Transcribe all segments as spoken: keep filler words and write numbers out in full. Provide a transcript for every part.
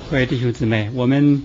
各位弟兄姊妹，我们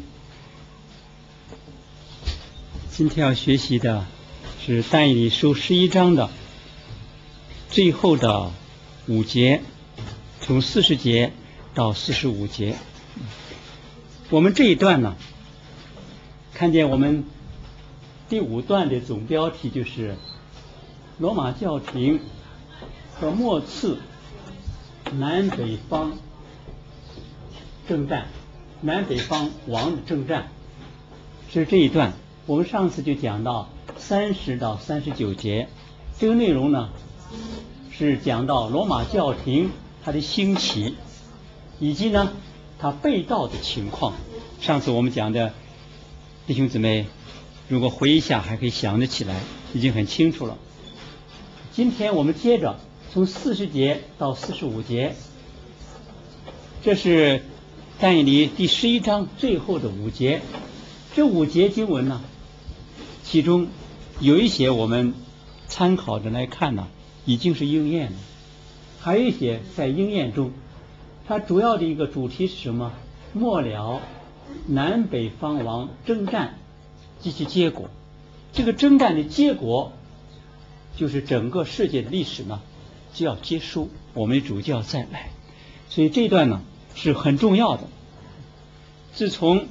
今天要学习的是但以理书十一章的最后的五节，从四十节到四十五节。我们这一段呢，看见我们第五段的总标题就是罗马教廷和末次南北方征战，南北方王的征战，是这一段。我们上次就讲到三十到三十九节，这个内容呢是讲到罗马教廷它的兴起，以及呢它被盗的情况。上次我们讲的，弟兄姊妹如果回忆一下还可以想得起来，已经很清楚了。今天我们接着从四十节到四十五节，这是但以理第十一章最后的五节。这五节经文呢，其中有一些我们参考着来看呢，已经是应验了，还有一些在应验中。它主要的一个主题是什么？末了南北方王征战及其结果。这个征战的结果就是整个世界的历史呢就要结束，我们的主就要再来。所以这一段呢是很重要的。自从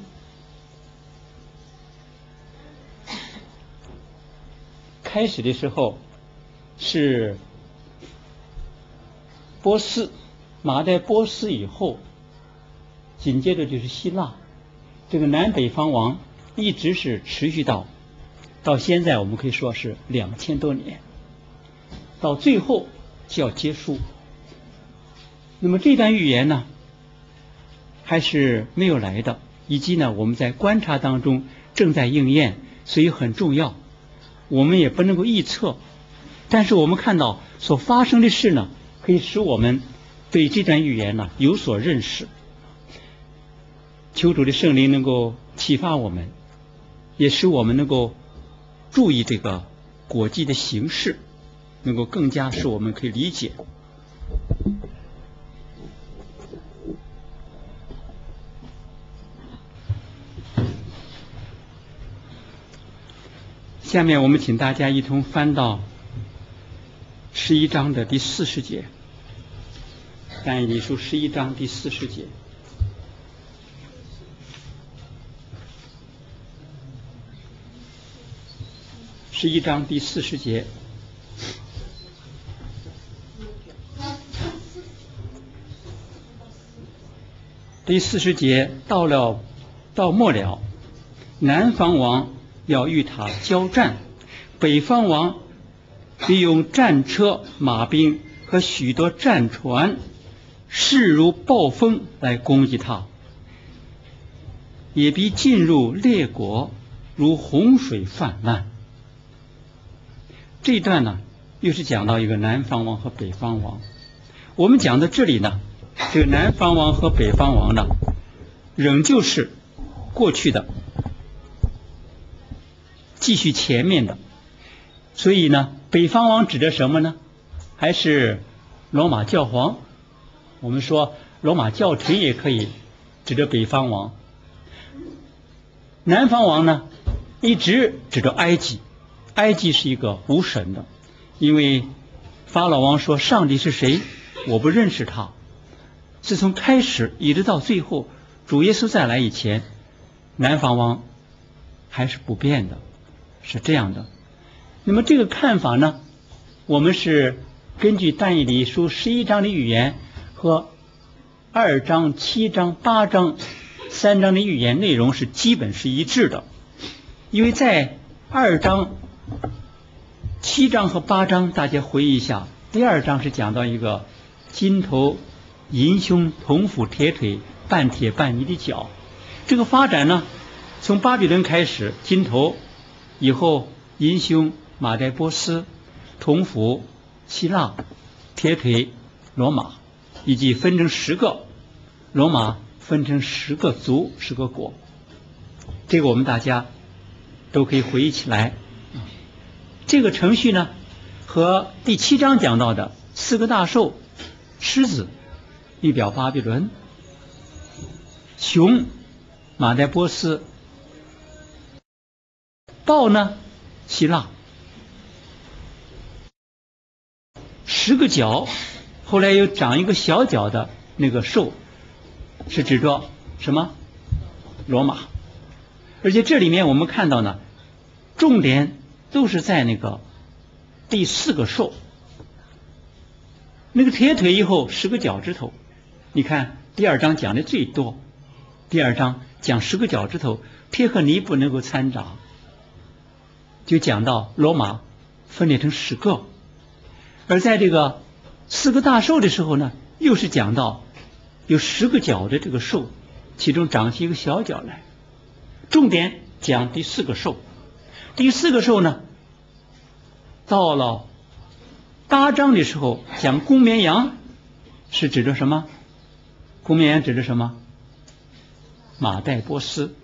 开始的时候是波斯，马代波斯以后，紧接着就是希腊，这个南北方王一直是持续到到现在，我们可以说是两千多年，到最后就要结束。那么这段预言呢还是没有来的，以及呢我们在观察当中正在应验，所以很重要。我们也不能够预测，但是我们看到所发生的事呢，可以使我们对这段预言呢有所认识。求主的圣灵能够启发我们，也使我们能够注意这个国际的形势，能够更加使我们可以理解。下面我们请大家一同翻到十一章的第四十节，但以理书十一章第四十节。十一章第四十节，第四十节到了到末了，南方王要与他交战，北方王利用战车、马兵和许多战船，势如暴风来攻击他，也必进入列国，如洪水泛滥。这一段呢，又是讲到一个南方王和北方王。我们讲到这里呢，这个南方王和北方王呢，仍旧是过去的，继续前面的。所以呢，北方王指的什么呢？还是罗马教皇。我们说罗马教廷也可以指着北方王。南方王呢，一直指着埃及。埃及是一个无神的，因为法老王说上帝是谁？我不认识他。自从开始一直到最后，主耶稣再来以前，南方王还是不变的，是这样的。那么这个看法呢，我们是根据但以理书十一章的预言和二章、七章、八章三章的预言内容是基本是一致的。因为在二章、七章和八章，大家回忆一下，第二章是讲到一个金头银胸铜斧铁腿半铁半泥的脚。这个发展呢，从巴比伦开始，金头，以后银胸马代波斯，铜斧希腊，铁腿罗马，以及分成十个，罗马分成十个族十个国。这个我们大家都可以回忆起来。这个程序呢，和第七章讲到的四个大兽狮子预表巴比伦， 熊马代波斯，豹呢希腊，十个角，后来又长一个小角的那个兽，是指着什么？罗马。而且这里面我们看到呢，重点都是在那个第四个兽，那个铁腿以后十个脚趾头。你看第二章讲的最多，第二章讲十个脚趾头，撇和尼不能够掺杂，就讲到罗马分裂成十个。而在这个四个大兽的时候呢，又是讲到有十个角的这个兽，其中长起一个小角来。重点讲第四个兽，第四个兽呢，到了八章的时候讲公绵羊，是指着什么？公绵羊指着什么？马代波斯。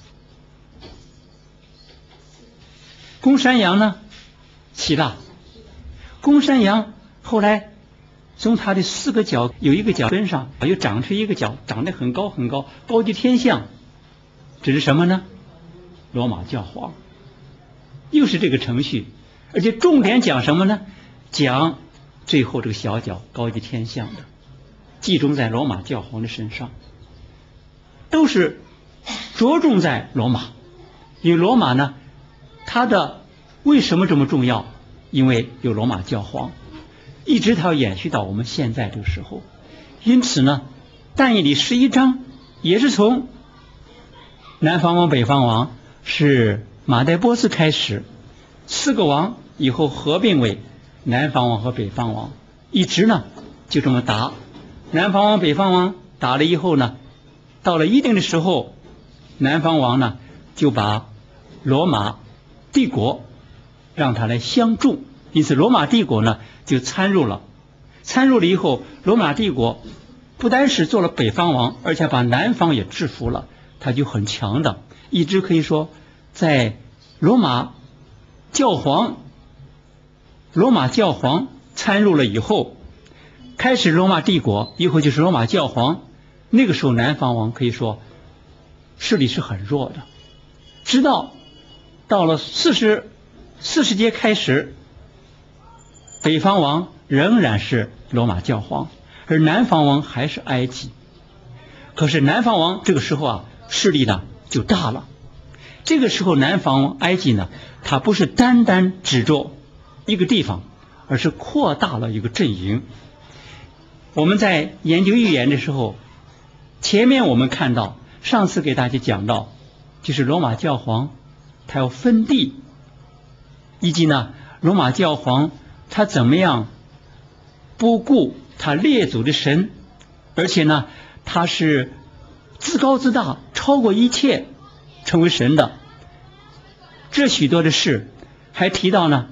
公山羊呢？希腊。公山羊后来从它的四个角有一个角根上又长出一个角，长得很高很高，高居天象。这是什么呢？罗马教皇。又是这个程序，而且重点讲什么呢？讲最后这个小角高居天象的，集中在罗马教皇的身上，都是着重在罗马。因为罗马呢，它的为什么这么重要？因为有罗马教皇，一直它要延续到我们现在这个时候。因此呢，但以理十一章也是从南方王北方王是马代波斯开始，四个王以后合并为南方王和北方王，一直呢就这么打。南方王北方王打了以后呢，到了一定的时候，南方王呢就把罗马帝国让他来相助，因此罗马帝国呢就参入了。参入了以后，罗马帝国不单是做了北方王，而且把南方也制服了，他就很强的，一直可以说在罗马教皇罗马教皇参入了以后，开始罗马帝国以后就是罗马教皇，那个时候南方王可以说势力是很弱的，直到到了四十四十节开始，北方王仍然是罗马教皇，而南方王还是埃及。可是南方王这个时候啊，势力呢就大了。这个时候南方王埃及呢，它不是单单指着一个地方，而是扩大了一个阵营。我们在研究预言的时候，前面我们看到，上次给大家讲到，就是罗马教皇他要分地，以及呢罗马教皇他怎么样不顾他列祖的神，而且呢他是自高自大，超过一切，成为神的。这许多的事还提到呢，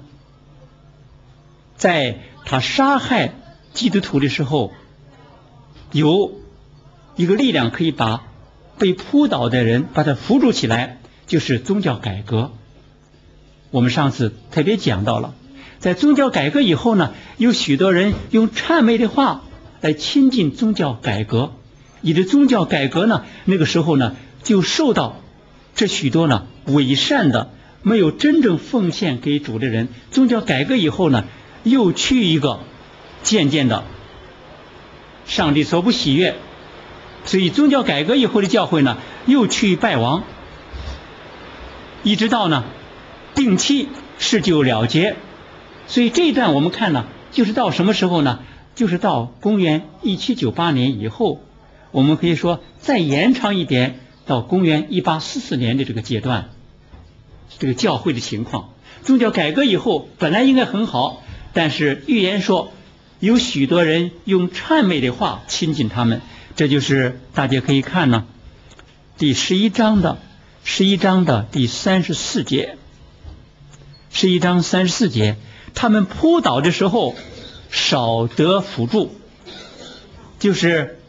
在他杀害基督徒的时候，有一个力量可以把被扑倒的人把他扶住起来，就是宗教改革。我们上次特别讲到了，在宗教改革以后呢，有许多人用谄媚的话来亲近宗教改革，以致宗教改革呢，那个时候呢就受到这许多呢伪善的没有真正奉献给主的人。宗教改革以后呢，又去一个渐渐的上帝所不喜悦，所以宗教改革以后的教会呢又去败亡，一直到呢定期事就了结。所以这一段我们看呢，就是到什么时候呢？就是到公元一七九八年以后，我们可以说再延长一点，到公元一八四四年的这个阶段，这个教会的情况。宗教改革以后本来应该很好，但是预言说有许多人用谄媚的话亲近他们，这就是大家可以看呢，第十一章的十一章的第三十四节，十一章三十四节，他们扑倒的时候少得辅助，就是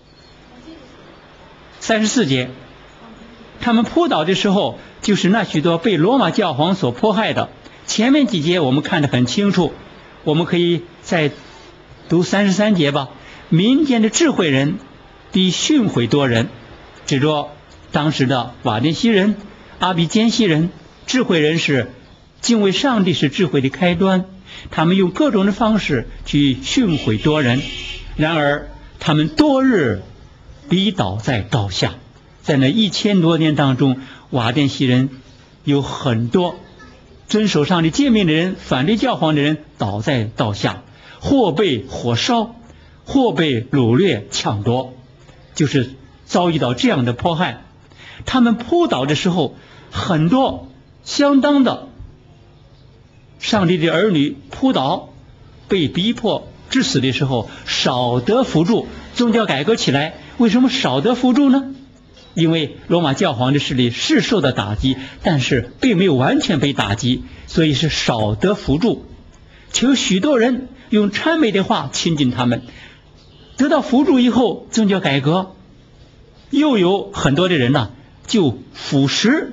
三十四节，他们扑倒的时候就是那许多被罗马教皇所迫害的。前面几节我们看得很清楚，我们可以再读三十三节吧。民间的智慧人比训诲多人， 指着当时的瓦甸西人、阿比坚西人，智慧人士敬畏上帝是智慧的开端，他们用各种的方式去训诲多人，然而他们多日逼倒在刀下。在那一千多年当中，瓦甸西人有很多遵守上帝诫命的人，反对教皇的人倒在刀下，或被火烧，或被掳掠抢夺，就是遭遇到这样的迫害。他们扑倒的时候，很多相当的上帝的儿女扑倒，被逼迫致死的时候，少得扶助。宗教改革起来，为什么少得扶助呢？因为罗马教皇的势力是受到打击，但是并没有完全被打击，所以是少得扶助。求许多人用谄媚的话亲近他们，得到扶助以后，宗教改革又有很多的人呢、啊、就腐蚀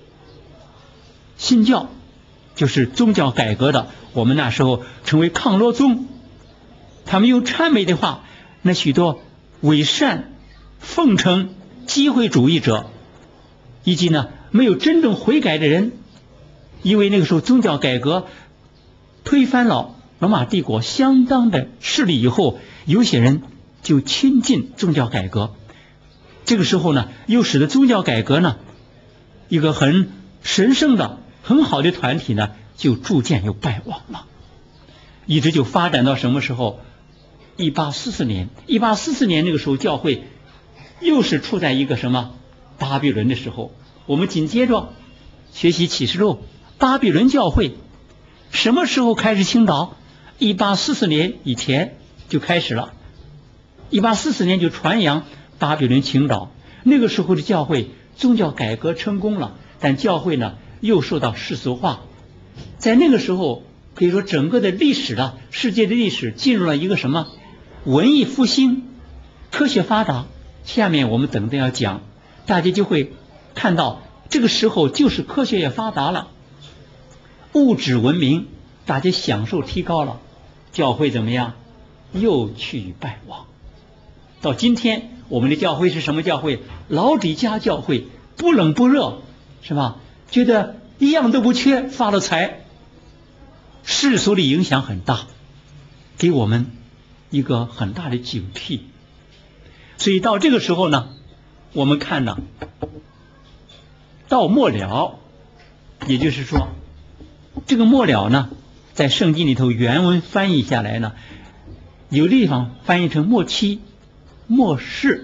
新教，就是宗教改革的，我们那时候称为抗罗宗。他们用谄媚的话，那许多伪善奉承机会主义者，以及呢没有真正悔改的人，因为那个时候宗教改革推翻了罗马帝国相当的势力以后，有些人就亲近宗教改革。这个时候呢，又使得宗教改革呢一个很神圣的很好的团体呢就逐渐又败亡了，一直就发展到什么时候？一八四四年。一八四四年那个时候，教会又是处在一个什么巴比伦的时候。我们紧接着学习启示录，巴比伦教会什么时候开始倾倒？一八四四年以前就开始了。一八四四年就传扬巴比伦倾倒。那个时候的教会宗教改革成功了，但教会呢又受到世俗化。在那个时候，可以说整个的历史啊，世界的历史进入了一个什么文艺复兴，科学发达。下面我们等着要讲，大家就会看到这个时候就是科学也发达了，物质文明大家享受提高了，教会怎么样？又趋于败亡。到今天我们的教会是什么教会？老底嘉教会，不冷不热，是吧？觉得一样都不缺，发了财。世俗的影响很大，给我们一个很大的警惕。所以到这个时候呢，我们看呢，到末了，也就是说这个末了呢，在圣经里头原文翻译下来呢，有的地方翻译成末期、末世。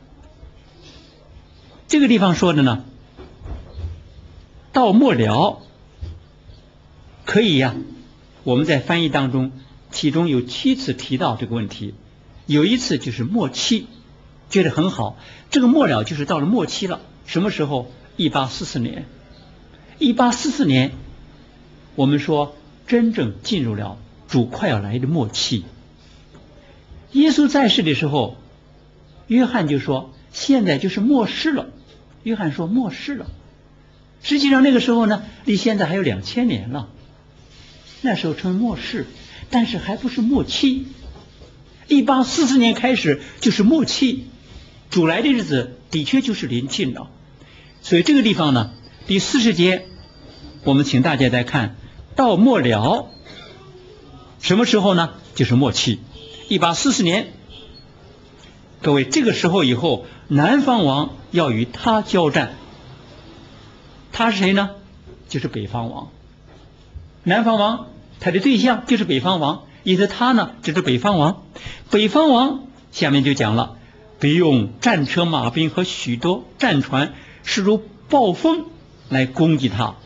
这个地方说的呢，到末了可以呀、啊，我们在翻译当中其中有七次提到这个问题，有一次就是末期，觉得很好。这个末了就是到了末期了。什么时候？一八四四年。一八四四年我们说真正进入了主快要来的末期。耶稣在世的时候，约翰就说现在就是末世了。约翰说末世了，实际上那个时候呢离现在还有两千年了，那时候称末世，但是还不是末期。一八四四年开始就是末期，主来的日子的确就是临近了。所以这个地方呢，第四十节我们请大家再看到末了，什么时候呢？就是末期，一八四四年。各位，这个时候以后，南方王要与他交战。他是谁呢？就是北方王。南方王他的对象就是北方王，因此他呢就是北方王。北方王下面就讲了，必用战车、马兵和许多战船，势如暴风来攻击他。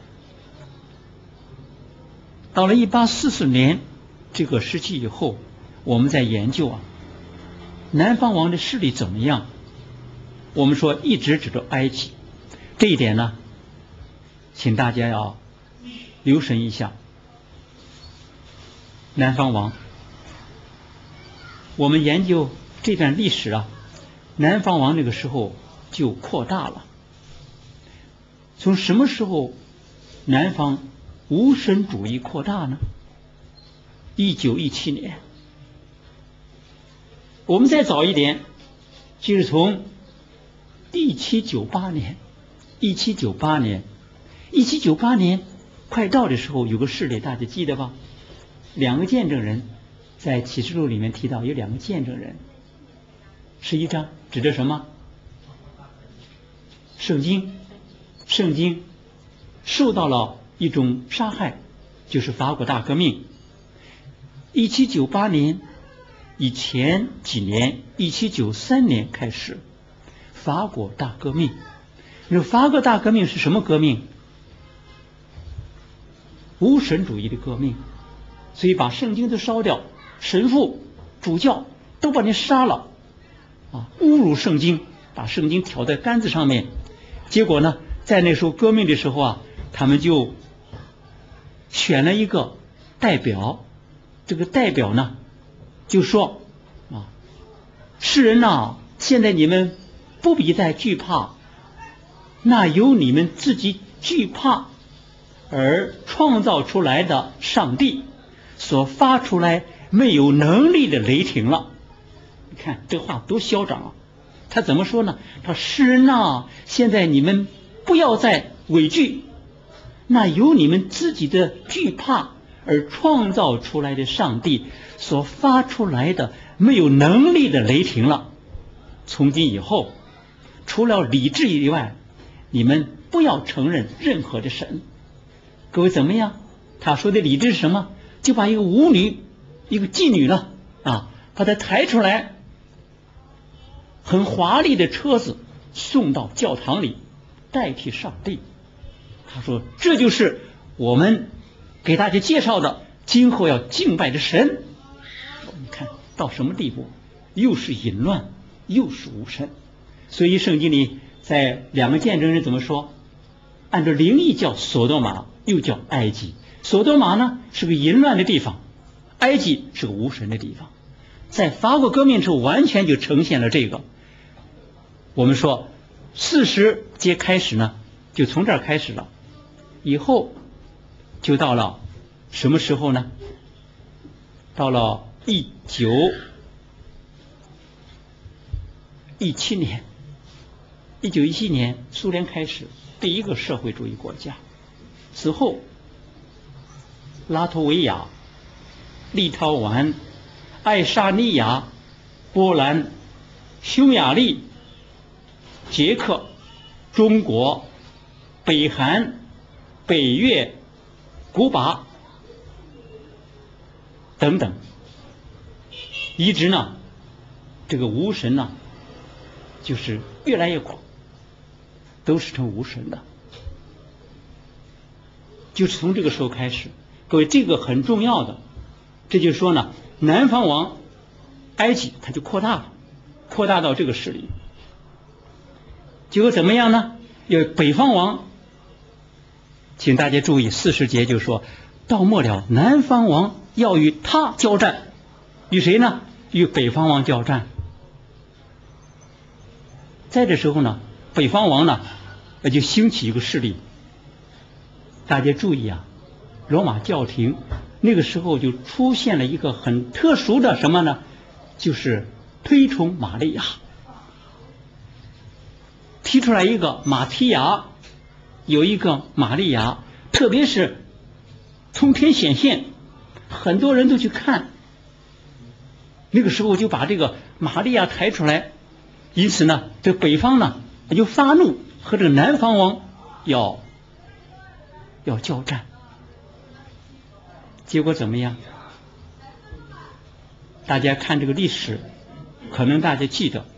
到了一八四四年这个时期以后，我们在研究啊，南方王的势力怎么样？我们说一直指着埃及，这一点呢，请大家要留神一下。南方王，我们研究这段历史啊，南方王那个时候就扩大了。从什么时候南方无神主义扩大呢？一九一七年。我们再早一点，就是从一七九八年，一七九八年，一七九八年快到的时候，有个事例大家记得吧？两个见证人，在启示录里面提到有两个见证人。十一章指的什么？圣经，圣经受到了一种杀害，就是法国大革命。一七九八年以前几年，一七九三年开始，法国大革命。那法国大革命是什么革命？无神主义的革命，所以把圣经都烧掉，神父、主教都把你杀了，啊，侮辱圣经，把圣经挑在杆子上面。结果呢，在那时候革命的时候啊，他们就选了一个代表，这个代表呢就说啊，世人呐，现在你们不必再惧怕，那由你们自己惧怕而创造出来的上帝所发出来没有能力的雷霆了。你看这话多嚣张啊！他怎么说呢？他说世人呐，现在你们不要再畏惧，那由你们自己的惧怕而创造出来的上帝所发出来的没有能力的雷霆了。从今以后，除了理智以外，你们不要承认任何的神。各位怎么样？他说的理智是什么？就把一个舞女，一个妓女呢，啊，把她抬出来，很华丽的车子送到教堂里，代替上帝。他说这就是我们给大家介绍的今后要敬拜的神。你看到什么地步？又是淫乱，又是无神。所以圣经里在两个见证人怎么说？按照灵异叫索多玛，又叫埃及。索多玛呢是个淫乱的地方，埃及是个无神的地方。在法国革命之后完全就呈现了这个。我们说四十节开始呢，就从这儿开始了，以后就到了什么时候呢？到了一九一七年，一九一七年苏联开始第一个社会主义国家，此后拉脱维亚、立陶宛、爱沙尼亚、波兰、匈牙利、捷克、中国、北韩、北越、古巴等等，一直呢这个无神呢就是越来越广，都是成无神的。就是从这个时候开始，各位这个很重要的，这就是说呢，南方王埃及它就扩大了，扩大到这个势力。结果怎么样呢？有北方王，请大家注意，四十节就说到末了，南方王要与他交战，与谁呢？与北方王交战。在这时候呢，北方王呢那就兴起一个势力。大家注意啊，罗马教廷那个时候就出现了一个很特殊的什么呢？就是推崇玛利亚，提出来一个马提亚，有一个玛利亚，特别是从天显现，很多人都去看。那个时候就把这个玛利亚抬出来，因此呢，这北方呢就发怒，和这个南方王要要交战。结果怎么样？大家看这个历史，可能大家记得，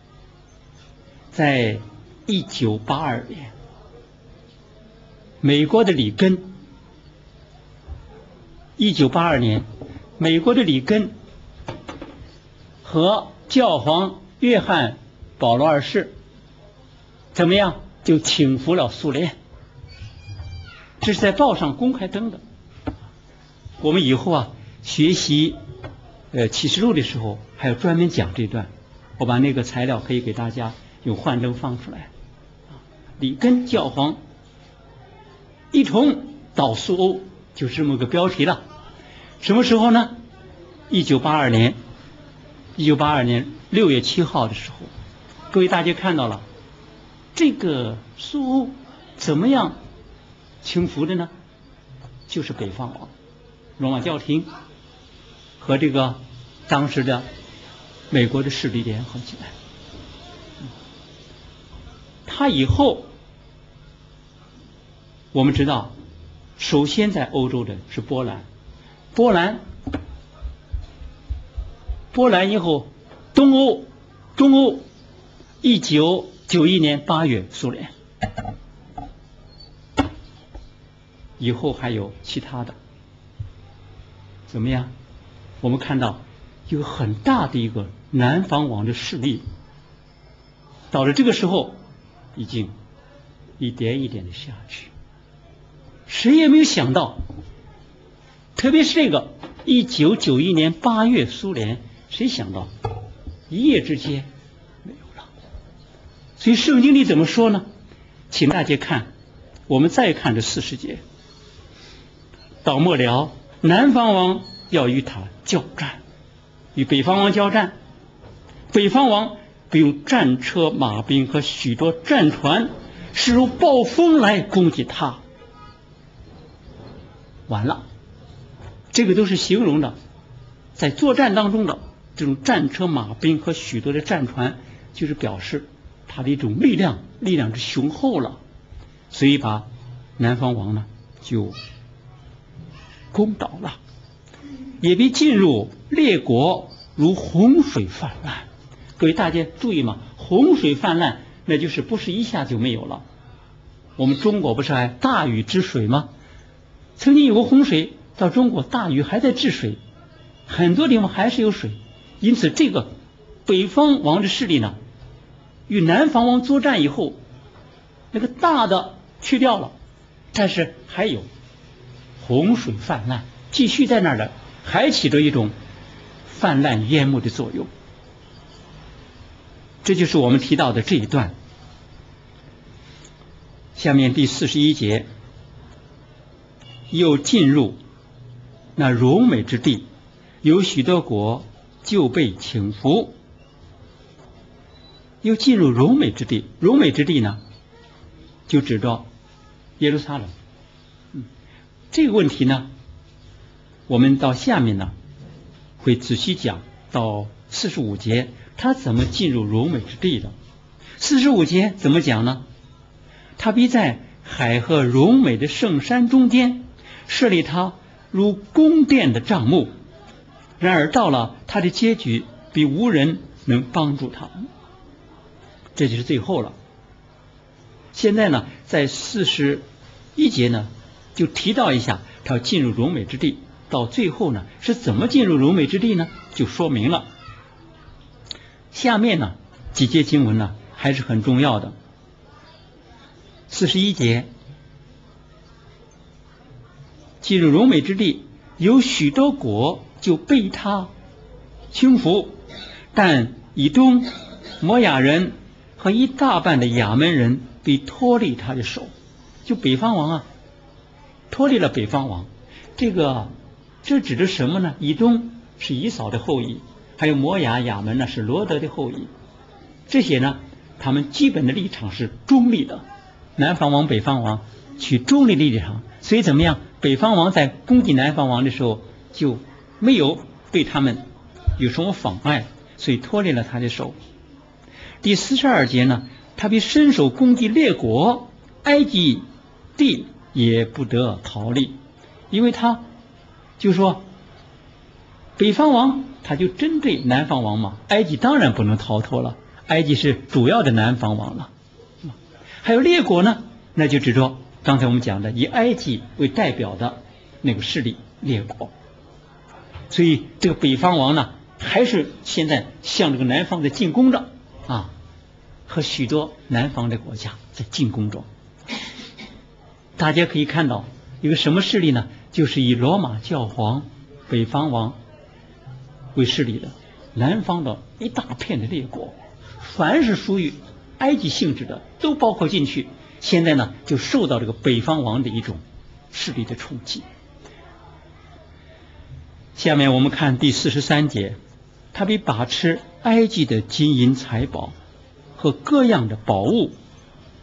在一九八二年，美国的里根，一九八二年，美国的里根和教皇约翰保罗二世怎么样？就请服了苏联。这是在报上公开登的。我们以后啊学习呃启示录的时候，还有专门讲这段。我把那个材料可以给大家用幻灯放出来。里根教皇一同到苏欧，就是这么个标题了。什么时候呢？一九八二年，一九八二年六月七号的时候，各位大家看到了， 这个苏欧怎么样倾覆的呢？就是北方王，罗马教廷和这个当时的美国的势力联合起来。他以后我们知道，首先在欧洲的是波兰，波兰，波兰以后东欧，中欧，一九九一年八月苏联，以后还有其他的，怎么样？我们看到有很大的一个南方王的势力，到了这个时候，已经一点一点的下去。谁也没有想到，特别是这个一九九一年八月苏联，谁想到一夜之间没有了？所以圣经里怎么说呢？请大家看，我们再看这四十节，到末了，南方王要与他交战，与北方王交战。北方王必用战车、马兵和许多战船，势如暴风来攻击他。完了，这个都是形容的在作战当中的这种战车、马兵和许多的战船，就是表示他的一种力量，力量之雄厚了。所以把南方王呢就攻倒了，也必进入列国，如洪水泛滥。各位大家注意嘛，洪水泛滥，那就是不是一下就没有了。我们中国不是还大禹治水吗？曾经有过洪水，到中国大禹还在治水，很多地方还是有水。因此这个北方王的势力呢，与南方王作战以后，那个大的去掉了，但是还有洪水泛滥，继续在那儿的，还起着一种泛滥淹没的作用。这就是我们提到的这一段。下面第四十一节，又进入那柔美之地，有许多国就被倾覆。又进入柔美之地，柔美之地呢，就指着耶路撒冷。嗯，这个问题呢，我们到下面呢会仔细讲。到四十五节，他怎么进入柔美之地的？四十五节怎么讲呢？他必在海和柔美的圣山中间设立他如宫殿的帐幕，然而到了他的结局，必无人能帮助他。这就是最后了。现在呢，在四十一节呢，就提到一下他要进入柔美之地。到最后呢，是怎么进入柔美之地呢？就说明了。下面呢几节经文呢还是很重要的。四十一节，进入柔美之地，有许多国就被他倾覆，但以东、摩亚人和一大半的亚门人被脱离他的手。就北方王啊，脱离了北方王。这个这指的什么呢？以东是以扫的后裔，还有摩亚、亚门呢是罗德的后裔。这些呢，他们基本的立场是中立的，南方王、北方王取中立的立场。所以怎么样？北方王在攻击南方王的时候，就没有对他们有什么妨碍，所以脱离了他的手。第四十二节呢，他必伸手攻击列国，埃及地也不得逃离，因为他就说北方王他就针对南方王嘛，埃及当然不能逃脱了，埃及是主要的南方王了。还有列国呢，那就指着刚才我们讲的以埃及为代表的那个势力列国。所以这个北方王呢，还是现在向这个南方在进攻着啊，和许多南方的国家在进攻中。大家可以看到一个什么势力呢？就是以罗马教皇北方王为势力的南方的一大片的列国，凡是属于埃及性质的都包括进去。现在呢，就受到这个北方王的一种势力的冲击。下面我们看第四十三节，他必把持埃及的金银财宝和各样的宝物，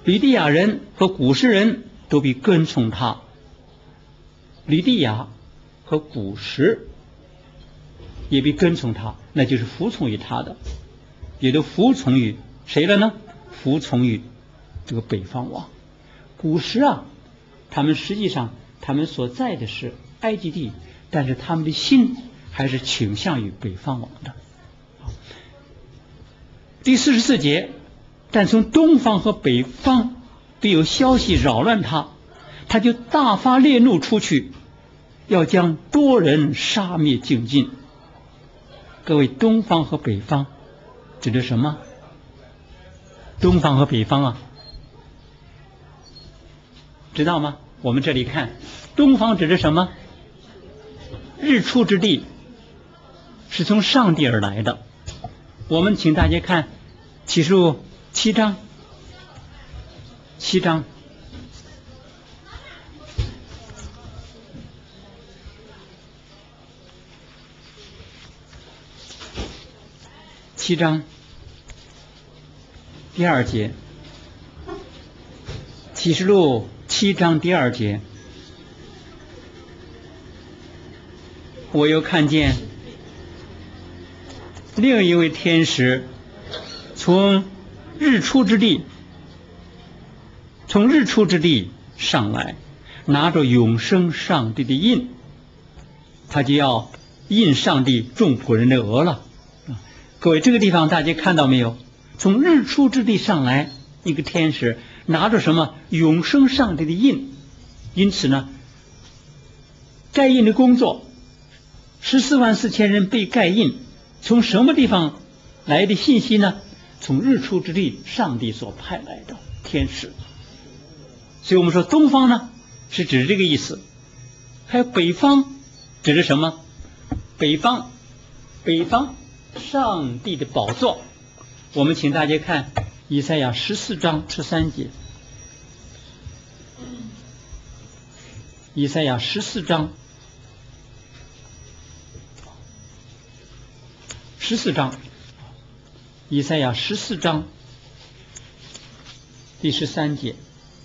吕底亚人和古时人都必跟从他。吕底亚和古时也必跟从他，那就是服从于他的，也都服从于谁了呢？服从于这个北方王。古时啊，他们实际上他们所在的是埃及地，但是他们的心还是倾向于北方王的。第四十四节，但从东方和北方必有消息扰乱他，他就大发烈怒出去，要将多人杀灭净尽。各位，东方和北方指的什么？东方和北方啊，知道吗？我们这里看，东方指的什么？日出之地，是从上帝而来的。我们请大家看启示录七章，七章。七章第二节，启示录七章第二节，我又看见另一位天使从日出之地，从日出之地上来，拿着永生上帝的印，他就要印上帝众仆人的额了。各位，这个地方大家看到没有？从日出之地上来一个天使，拿着什么？永生上帝的印。因此呢，盖印的工作，十四万四千人被盖印，从什么地方来的信息呢？从日出之地上帝所派来的天使。所以我们说东方呢是指这个意思，还有北方指的什么？北方，北方上帝的宝座。我们请大家看以赛亚十四章十三节，以赛亚十四章十四章以赛亚十四章第十三节。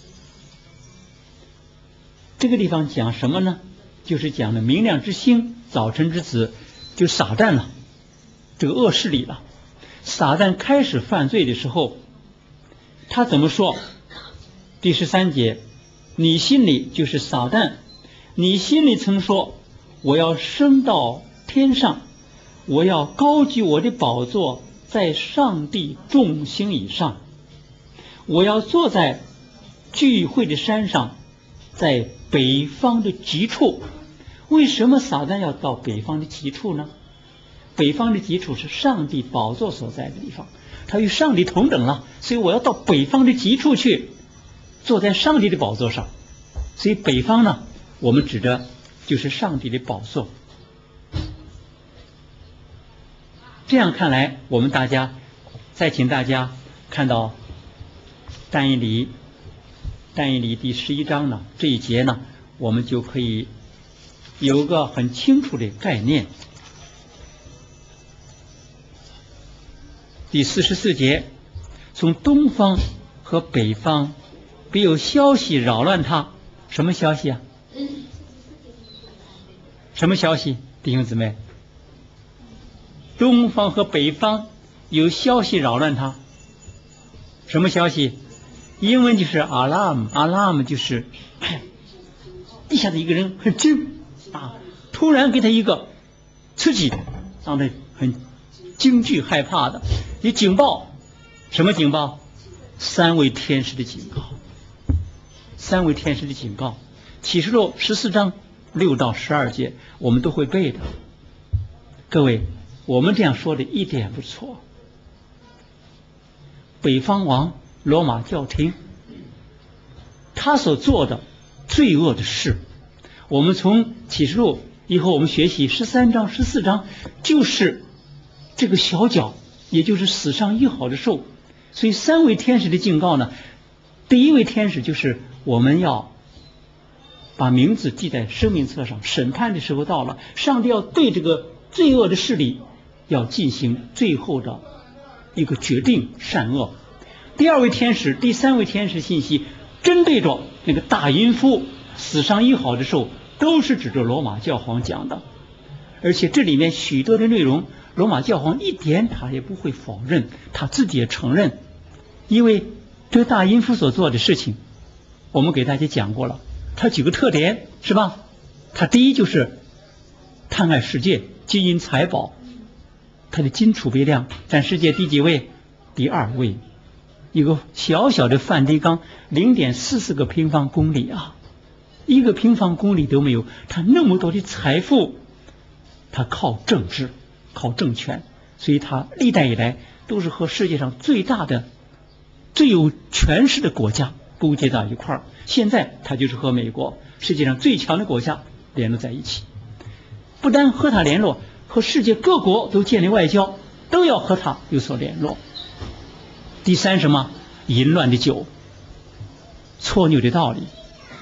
这个地方讲什么呢？就是讲的明亮之星，早晨之子，就撒旦了，这个恶势力了。撒旦开始犯罪的时候，他怎么说？第十三节，你心里就是撒旦，你心里曾说，我要升到天上，我要高举我的宝座在上帝众星以上，我要坐在聚会的山上，在北方的极处。为什么撒旦要到北方的极处呢？北方的极处是上帝宝座所在的地方，他与上帝同等了，所以我要到北方的极处去，坐在上帝的宝座上。所以北方呢，我们指的就是上帝的宝座。这样看来，我们大家再请大家看到但以理但以理第十一章呢，这一节呢，我们就可以有个很清楚的概念。第四十四节，从东方和北方必有消息扰乱他。什么消息啊？什么消息？弟兄姊妹，东方和北方有消息扰乱他。什么消息？英文就是 alarm， alarm 就是一下子一个人很惊啊，突然给他一个刺激，让他很惊惧害怕的。你警报，什么警报？三位天使的警告，三位天使的警告。启示录十四章六到十二节，我们都会背的。各位，我们这样说的一点不错。北方王罗马教廷，他所做的罪恶的事，我们从启示录以后，我们学习十三章、十四章，就是这个小角。也就是死上一好的兽。所以三位天使的警告呢，第一位天使就是我们要把名字记在生命册上，审判的时候到了，上帝要对这个罪恶的势力要进行最后的一个决定善恶。 第二位天使、第三位天使信息，针对着那个大淫妇死伤医好的时候，都是指着罗马教皇讲的。而且这里面许多的内容，罗马教皇一点他也不会否认，他自己也承认。因为这个大淫妇所做的事情，我们给大家讲过了，他几个特点是吧？他第一就是贪爱世界，金银财宝，他的金储备量占世界第几位？第二位。一个小小的梵蒂冈，零点四四个平方公里啊，一个平方公里都没有，他那么多的财富，他靠政治，靠政权，所以他历代以来都是和世界上最大的、最有权势的国家勾结到一块儿。现在他就是和美国世界上最强的国家联络在一起，不单和他联络，和世界各国都建立外交，都要和他有所联络。第三，什么？淫乱的酒，错谬的道理。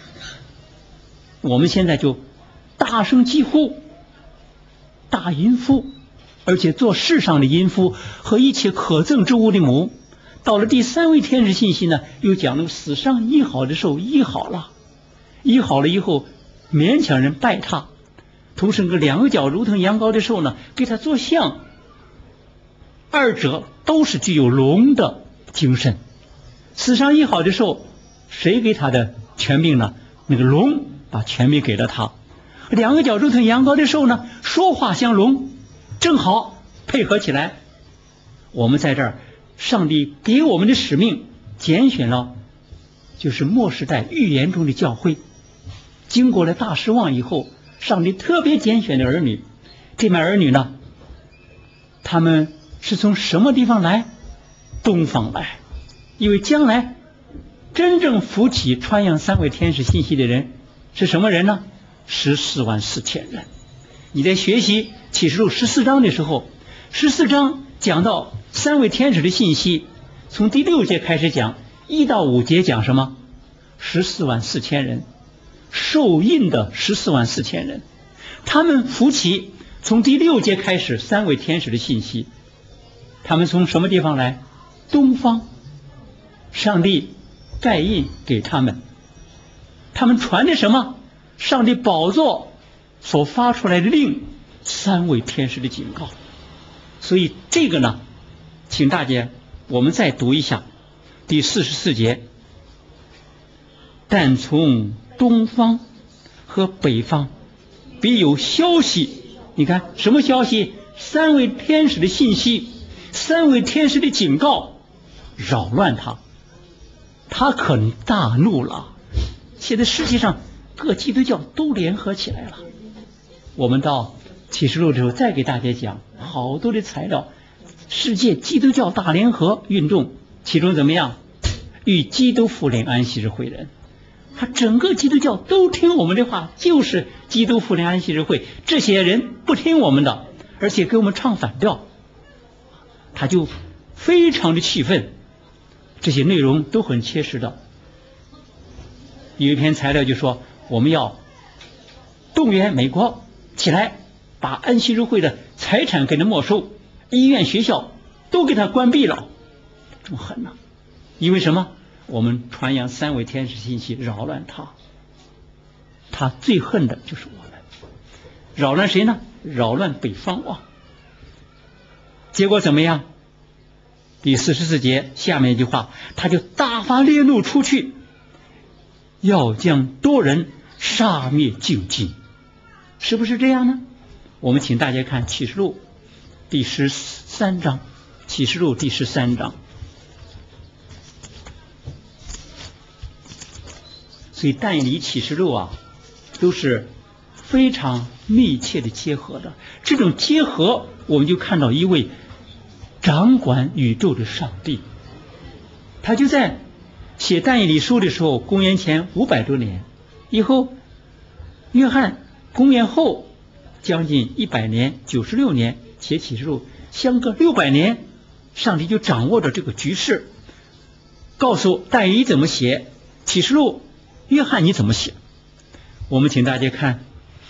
我们现在就大声疾呼大淫妇，而且做世上的淫妇和一切可憎之物的母。到了第三位天使信息呢，又讲那个死伤医好的时候医好了，医好了以后勉强人拜他，同时个两个脚如同羊羔的时候呢，给他做像。二者都是具有龙的精神。死伤医好的时候，谁给他的权柄呢？那个龙把权柄给了他。两个脚如同羊羔的时候呢，说话像龙，正好配合起来。我们在这儿，上帝给我们的使命拣选了，就是末世代预言中的教会。经过了大失望以后，上帝特别拣选的儿女。这帮儿女呢，他们是从什么地方来？东方来。因为将来真正扶起传扬三位天使信息的人是什么人呢？十四万四千人。你在学习启示录十四章的时候，十四章讲到三位天使的信息，从第六节开始讲，一到五节讲什么？十四万四千人，受印的十四万四千人，他们扶起从第六节开始三位天使的信息。他们从什么地方来？东方。上帝盖印给他们，他们传的什么？上帝宝座所发出来的令，三位天使的警告。所以这个呢，请大家我们再读一下第四十四节。但从东方和北方必有消息。你看什么消息？三位天使的信息，三位天使的警告，扰乱他。他可能大怒了。现在世界上各基督教都联合起来了。我们到启示录之后再给大家讲好多的材料，世界基督教大联合运动，其中怎么样？与基督复临安息日会人，他整个基督教都听我们的话，就是基督复临安息日会。这些人不听我们的，而且给我们唱反调，他就非常的气愤。这些内容都很切实的。有一篇材料就说，我们要动员美国起来，把安息日会的财产给他没收，医院学校都给他关闭了。这么狠呢、啊？因为什么？我们传扬三位天使信息，扰乱他。他最恨的就是我们。扰乱谁呢？扰乱北方王。结果怎么样？第四十四节下面一句话，他就大发烈怒出去，要将多人杀灭净尽。是不是这样呢？我们请大家看启示录第十三章，启示录第十三章。所以但以理启示录啊，都是非常密切的结合的。这种结合，我们就看到一位掌管宇宙的上帝。他就在写但以理书的时候，公元前五百多年以后，约翰公元后将近一百年，九十六年写启示录，相隔六百年，上帝就掌握着这个局势，告诉但以理怎么写启示录，约翰你怎么写。我们请大家看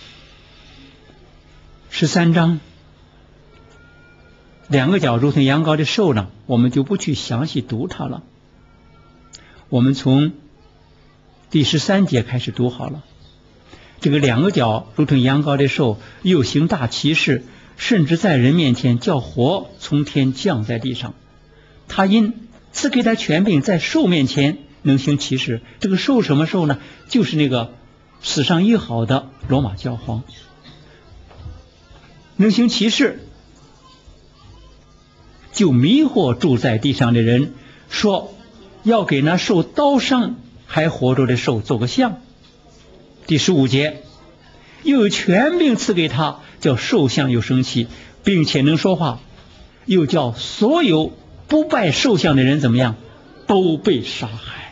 十三章，两个角如同羊羔的兽呢，我们就不去详细读它了。 我们从第十三节开始读好了。这个两个角如同羊羔的兽，又行大奇事，甚至在人面前叫火从天降在地上。他因赐给他权柄，在兽面前能行奇事。这个兽什么兽呢？就是那个史上一好的罗马教皇，能行奇事，就迷惑住在地上的人，说要给那受刀伤还活着的兽做个像。第十五节，又有权柄赐给他，叫兽像有生气，并且能说话，又叫所有不拜兽像的人怎么样，都被杀害。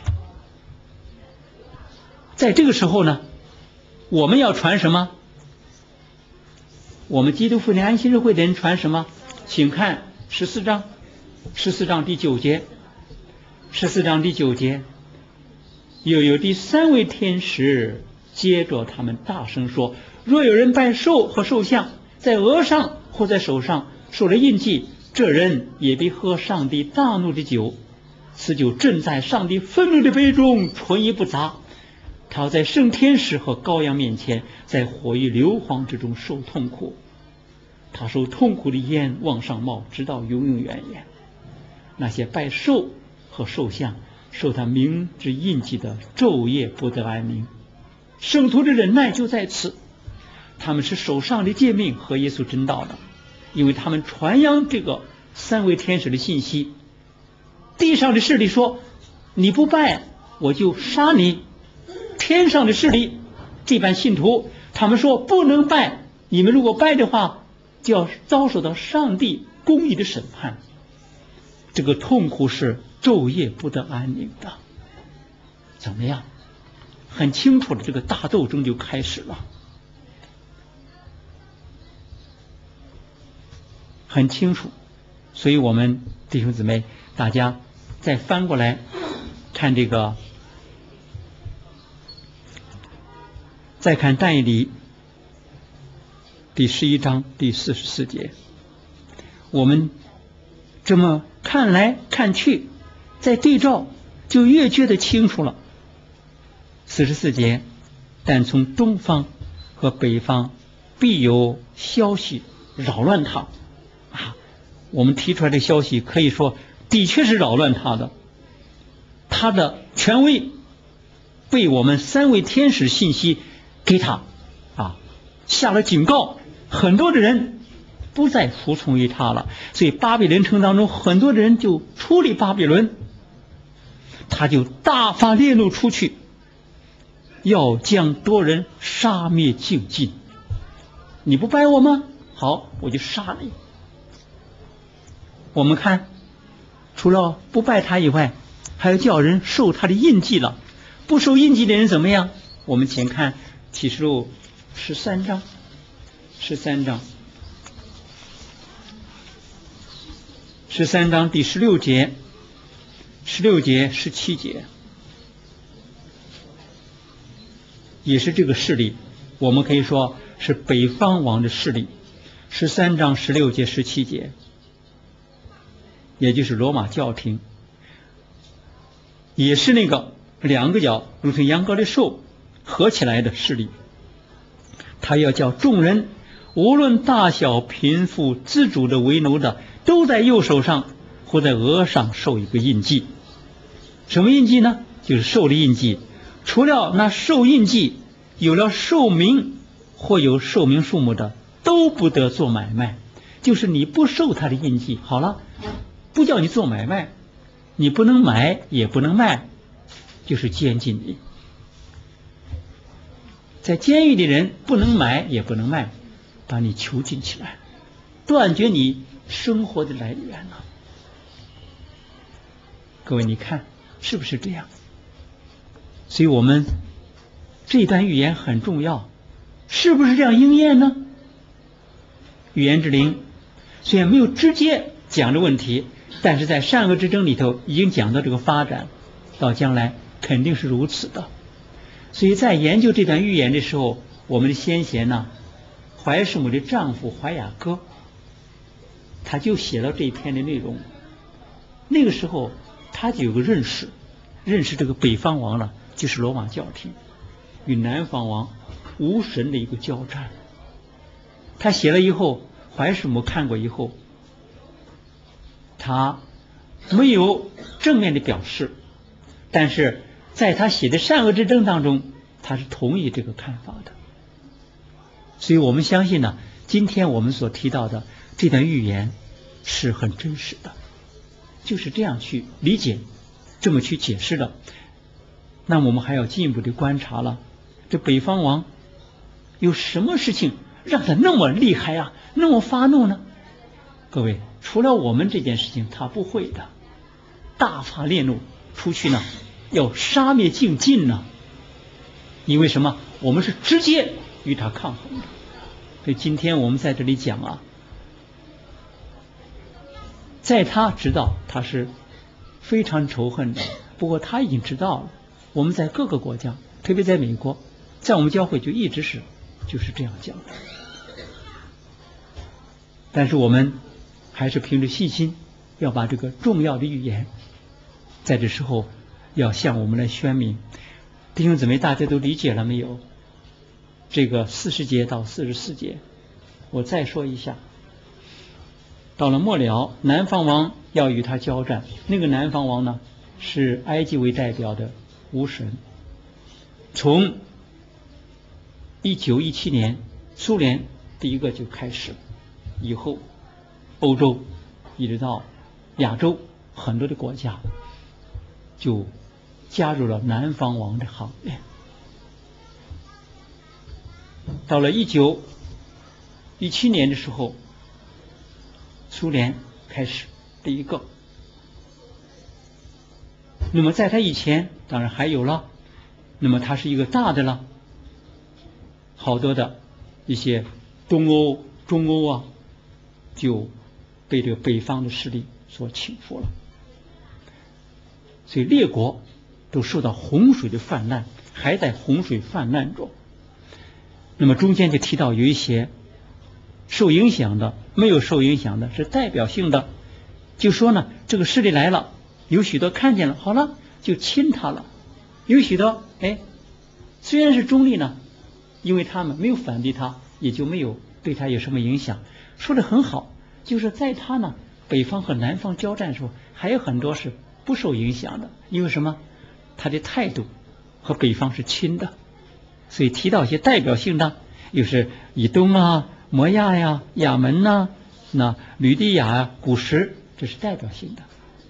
在这个时候呢，我们要传什么？我们基督复临安息日会的人传什么？请看十四章，十四章第九节，十四章第九节，又有第三位天使接着他们大声说，若有人拜兽和兽像，在额上或在手上受了印记，这人也必喝上帝大怒的酒，此酒正在上帝愤怒的杯中，纯一不杂。他要在圣天使和羔羊面前，在火与硫磺之中受痛苦，他受痛苦的烟往上冒，直到永永远远。那些拜兽和兽像受他名之印记的，昼夜不得安宁。圣徒的忍耐就在此，他们是守上的诫命和耶稣真道的，因为他们传扬这个三位天使的信息。地上的势力说你不拜我就杀你，天上的势力这般信徒，他们说不能拜，你们如果拜的话就要遭受到上帝公义的审判。这个痛苦是昼夜不得安宁的。怎么样？很清楚的，这个大斗争就开始了，很清楚。所以我们弟兄姊妹，大家再翻过来看这个，再看但以理第十一章第四十四节，我们这么看来看去，再对照，就越觉得清楚了。四十四节，但从东方和北方必有消息扰乱他啊！我们提出来的消息可以说的确是扰乱他的，他的权威被我们三位天使信息给他啊下了警告，很多的人不再服从于他了，所以巴比伦城当中很多的人就出离巴比伦，他就大发烈怒出去，要将多人杀灭净尽。你不拜我吗？好，我就杀你。我们看，除了不拜他以外，还要叫人受他的印记了。不受印记的人怎么样？我们请看启示录十三章，十三章，十三章第十六节，十六节、十七节。也是这个势力，我们可以说是北方王的势力。十三章十六节、十七节，也就是罗马教廷，也是那个两个角如同羊羔的兽合起来的势力。他要叫众人，无论大小、贫富、自主的、为奴的，都在右手上或在额上受一个印记。什么印记呢？就是兽的印记。除了那受印记有了寿名或有寿名数目的，都不得做买卖。就是你不受他的印记，好了，不叫你做买卖，你不能买也不能卖，就是监禁你。在监狱的人不能买也不能卖，把你囚禁起来，断绝你生活的来源了。各位你看是不是这样？所以我们这段预言很重要，是不是这样应验呢？预言之灵虽然没有直接讲这问题，但是在善恶之争里头已经讲到这个发展，到将来肯定是如此的。所以在研究这段预言的时候，我们的先贤呢，怀师母的丈夫怀雅各，他就写了这一篇的内容。那个时候他就有个认识， 认识这个北方王呢，就是罗马教廷与南方王无神的一个交战。他写了以后，怀世母看过以后，他没有正面的表示，但是在他写的《善恶之争》当中，他是同意这个看法的。所以我们相信呢，今天我们所提到的这段预言是很真实的，就是这样去理解，这么去解释的。那么我们还要进一步的观察了，这北方王有什么事情让他那么厉害啊，那么发怒呢？各位，除了我们这件事情他不会的，大发烈怒出去呢，要杀灭净尽呢。因为什么？我们是直接与他抗衡的。所以今天我们在这里讲啊，在他知道他是非常仇恨的，不过他已经知道了。我们在各个国家，特别在美国，在我们教会就一直是就是这样讲的。但是我们还是凭着信心，要把这个重要的预言在这时候要向我们来宣明。弟兄姊妹，大家都理解了没有？这个四十节到四十四节，我再说一下。到了末了，南方王要与他交战。那个南方王呢，是埃及为代表的无神。从一九一七年苏联第一个就开始，以后欧洲一直到亚洲很多的国家就加入了南方王的行列。到了一九一七年的时候，苏联开始第一个。那么在他以前当然还有了，那么他是一个大的了，好多的一些东欧中欧啊就被这个北方的势力所侵覆了，所以列国都受到洪水的泛滥，还在洪水泛滥中。那么中间就提到有一些受影响的，没有受影响的，是代表性的。就说呢，这个势力来了，有许多看见了，好了就亲他了；有许多哎，虽然是中立呢，因为他们没有反对他，也就没有对他有什么影响。说得很好，就是在他呢北方和南方交战的时候，还有很多是不受影响的，因为什么？他的态度和北方是亲的。所以提到一些代表性的，又是以东啊、摩亚呀、亚门呐、那吕底亚啊、古时，这是代表性的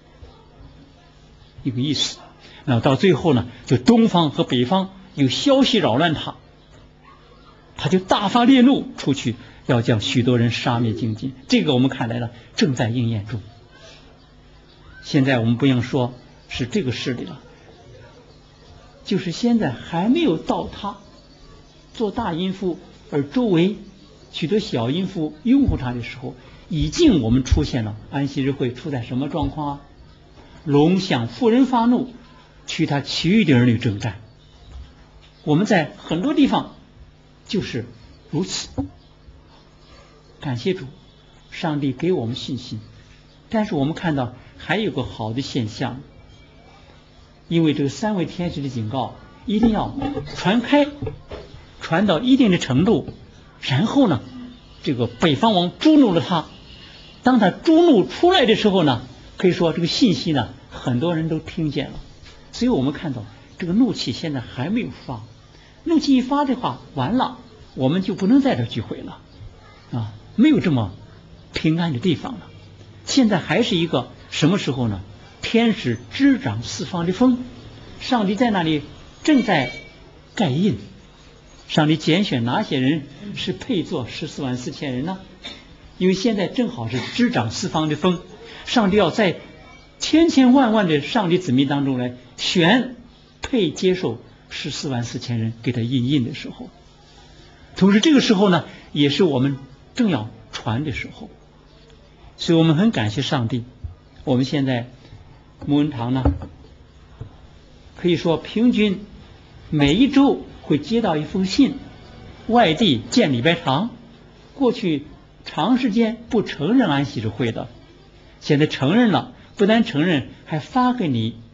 一个意思。那到最后呢，就东方和北方有消息扰乱他，他就大发烈怒出去，要将许多人杀灭净尽。这个我们看来呢，正在应验中。现在我们不用说是这个势力了，就是现在还没有到他做大淫妇，而周围许多小淫妇拥护他的时候，已经我们出现了安息日会处在什么状况啊？龙向妇人发怒，取他其余的儿女征战。我们在很多地方就是如此。感谢主，上帝给我们信心。但是我们看到还有个好的现象，因为这个三位天使的警告一定要传开，传到一定的程度，然后呢，这个北方王诛怒了他。当他诛怒出来的时候呢，可以说这个信息呢，很多人都听见了。所以我们看到这个怒气现在还没有发，怒气一发的话，完了，我们就不能在这聚会了啊，没有这么平安的地方了。现在还是一个什么时候呢？天使执掌四方的风，上帝在那里正在盖印。上帝拣选哪些人是配做十四万四千人呢？因为现在正好是执掌四方的风，上帝要在千千万万的上帝子民当中来选配接受十四万四千人给他印印的时候。同时这个时候呢，也是我们正要传的时候。所以我们很感谢上帝，我们现在牧恩堂呢，可以说平均每一周会接到一封信，外地建礼拜堂，过去长时间不承认安息日会的，现在承认了，不但承认，还发给你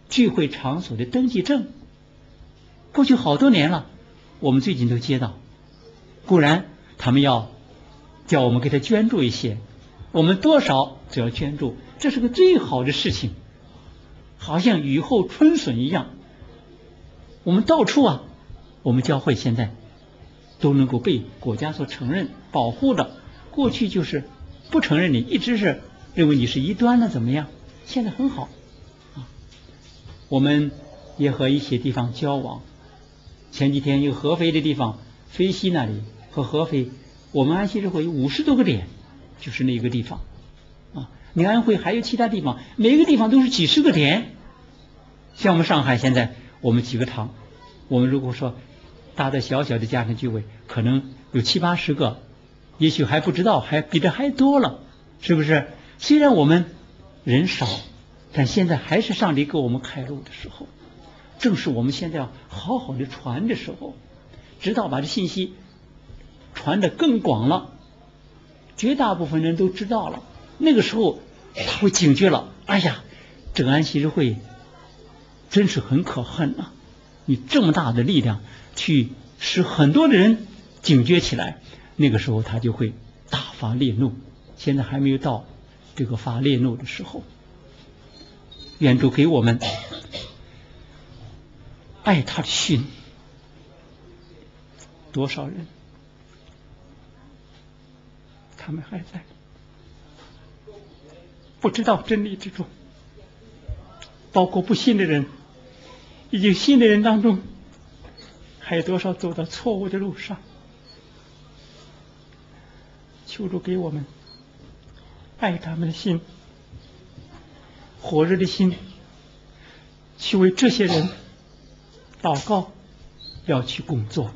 聚会场所的登记证，过去好多年了，我们最近都接到。固然他们要叫我们给他捐助一些，我们多少就要捐助，这是个最好的事情，好像雨后春笋一样。我们到处啊，我们教会现在都能够被国家所承认保护的。过去就是不承认你，一直是认为你是异端了怎么样，现在很好啊。我们也和一些地方交往，前几天有合肥的地方，飞西那里和合肥，我们安息日会有五十多个点，就是那个地方啊。你安徽还有其他地方，每个地方都是几十个点。像我们上海现在，我们几个堂，我们如果说大的小小的家庭聚会，可能有七八十个，也许还不知道，还比这还多了，是不是？虽然我们人少，但现在还是上帝给我们开路的时候，正是我们现在要好好的传的时候，直到把这信息传得更广了，绝大部分人都知道了，那个时候他会警觉了。哎呀，这个安息日会真是很可恨啊！你这么大的力量去使很多的人警觉起来，那个时候他就会大发烈怒。现在还没有到这个发烈怒的时候。愿主给我们爱他的心。多少人他们还在不知道真理之中，包括不信的人以及信的人当中，还有多少走到错误的路上。求主给我们爱他们的心，火热的心，去为这些人祷告，要去工作。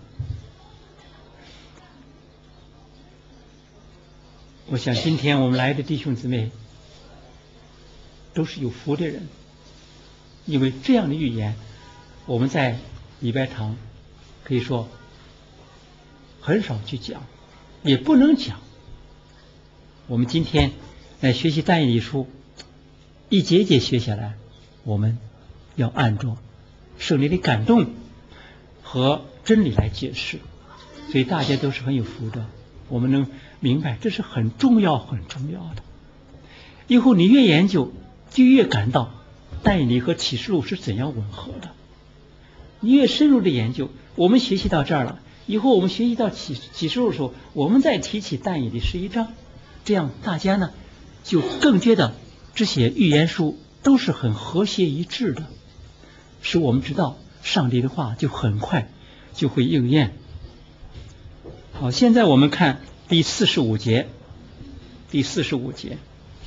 我想今天我们来的弟兄姊妹都是有福的人，因为这样的预言我们在礼拜堂可以说很少去讲，也不能讲。我们今天来学习但以理书，一节一节学下来，我们要按照圣灵的感动和真理来解释，所以大家都是很有福的。我们能明白这是很重要很重要的。以后你越研究，就越感到但以理和启示录是怎样吻合的。你越深入的研究，我们学习到这儿了，以后我们学习到启启示录的时候，我们再提起但以理十一章，这样大家呢就更觉得这些预言书都是很和谐一致的，使我们知道上帝的话就很快就会应验。好，现在我们看第四十五节，第四十五节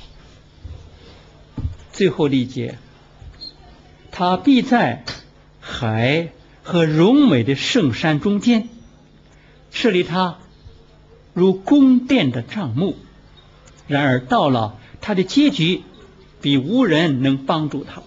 最后的一节，他必在海和荣美的圣山中间设立他如宫殿的帐幕，然而到了他的结局，比无人能帮助他。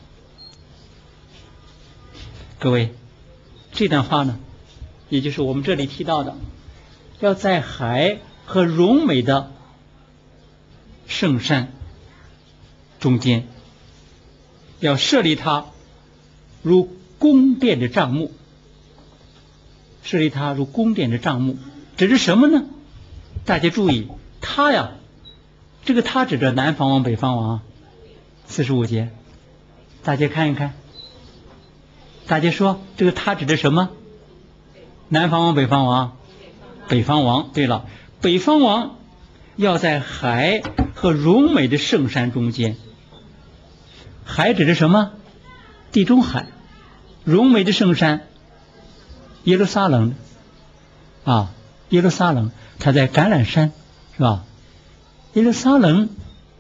各位，这段话呢，也就是我们这里提到的，要在海和荣美的圣山中间，要设立它如宫殿的帐幕，设立它如宫殿的帐幕，指的什么呢？大家注意，它呀，这个它指着南方王、北方王。四十五节，大家看一看，大家说这个它指的什么？南方王、北方王？北方王。对了，北方王要在海和荣美的圣山中间。海指的什么？地中海。荣美的圣山，耶路撒冷啊，耶路撒冷，它在橄榄山，是吧？耶路撒冷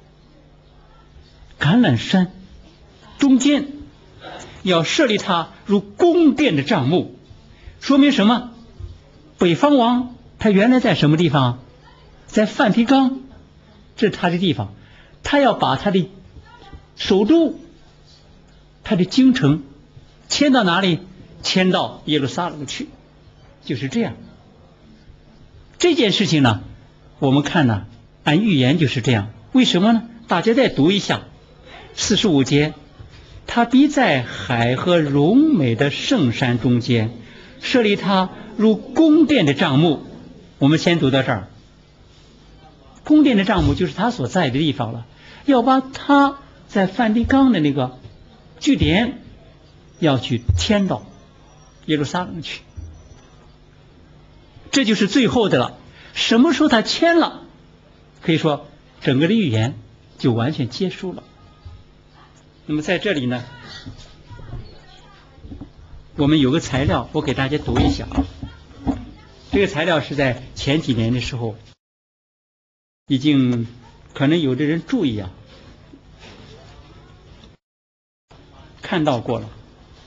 橄榄山中间要设立它如宫殿的帐幕，说明什么？北方王他原来在什么地方？在梵提冈，这是他的地方，他要把他的首都，他的京城迁到哪里？迁到耶路撒冷去，就是这样。这件事情呢，我们看呢，按预言就是这样。为什么呢？大家再读一下四十五节， 他必在海和荣美的圣山中间设立他如宫殿的帐幕。我们先读到这儿，宫殿的帐幕就是他所在的地方了，要把他在梵蒂冈的那个据点要去迁到耶路撒冷去，这就是最后的了。什么时候他迁了，可以说整个的预言就完全结束了。那么在这里呢，我们有个材料，我给大家读一下。这个材料是在前几年的时候，已经可能有的人注意啊，看到过了。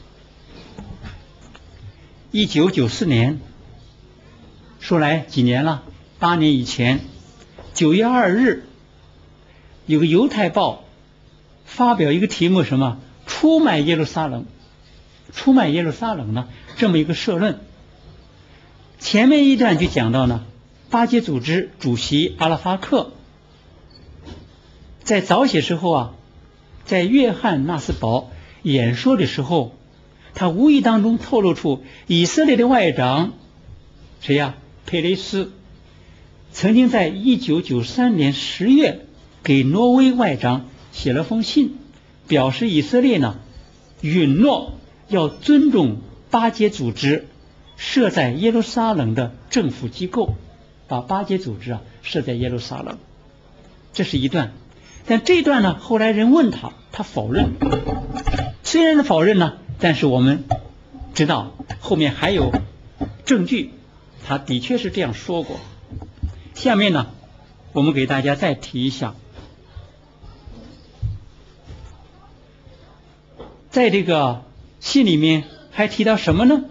一九九四年，说来几年了，八年以前，九月二日，有个犹太报发表一个题目，什么出卖耶路撒冷，出卖耶路撒冷呢？这么一个社论。前面一段就讲到呢，巴结组织主席阿拉法克在早些时候啊，在约翰纳斯堡演说的时候，他无意当中透露出以色列的外长谁呀？佩雷斯曾经在一九九三年十月给挪威外长写了封信，表示以色列呢允诺要尊重巴结组织设在耶路撒冷的政府机构，把巴结组织啊设在耶路撒冷。这是一段，但这段呢，后来人问他，他否认。虽然是否认呢，但是我们知道后面还有证据，他的确是这样说过。下面呢，我们给大家再提一下，在这个信里面还提到什么呢？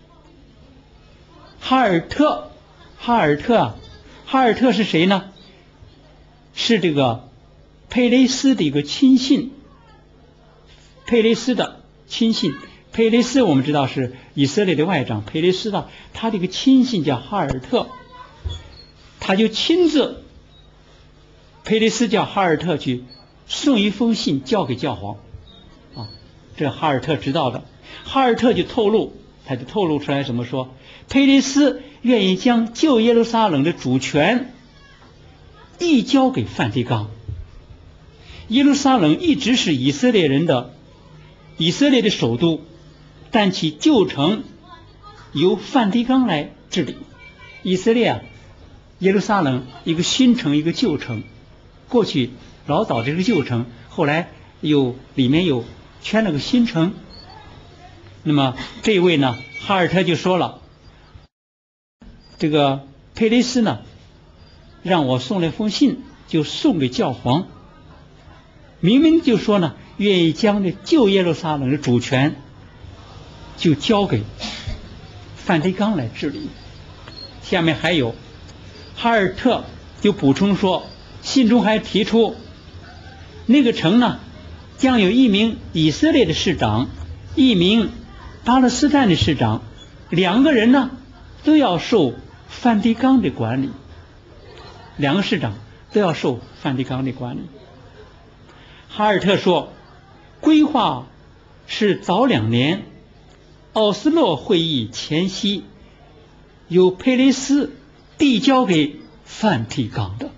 哈尔特，哈尔特啊，哈尔特是谁呢？是这个佩雷斯的一个亲信，佩雷斯的亲信。佩雷斯我们知道是以色列的外长，佩雷斯的他的一个亲信叫哈尔特，他就亲自，佩雷斯叫哈尔特去送一封信交给教皇啊，这哈尔特知道的。哈尔特就透露，他就透露出来怎么说？佩雷斯愿意将旧耶路撒冷的主权移交给梵蒂冈。耶路撒冷一直是以色列人的以色列的首都，但其旧城由梵蒂冈来治理。以色列啊，耶路撒冷一个新城一个旧城，过去老早这个旧城，后来又里面又圈了个新城。那么这一位呢，哈尔特就说了，这个佩雷斯呢让我送了封信，就送给教皇，明明就说呢愿意将这旧耶路撒冷的主权就交给梵蒂冈来治理。下面还有哈尔特就补充说，信中还提出那个城呢将有一名以色列的市长，一名巴勒斯坦的市长，两个人呢都要受梵蒂冈的管理，两个市长都要受梵蒂冈的管理。哈尔特说，规划是早两年奥斯洛会议前夕由佩雷斯递交给梵蒂冈的。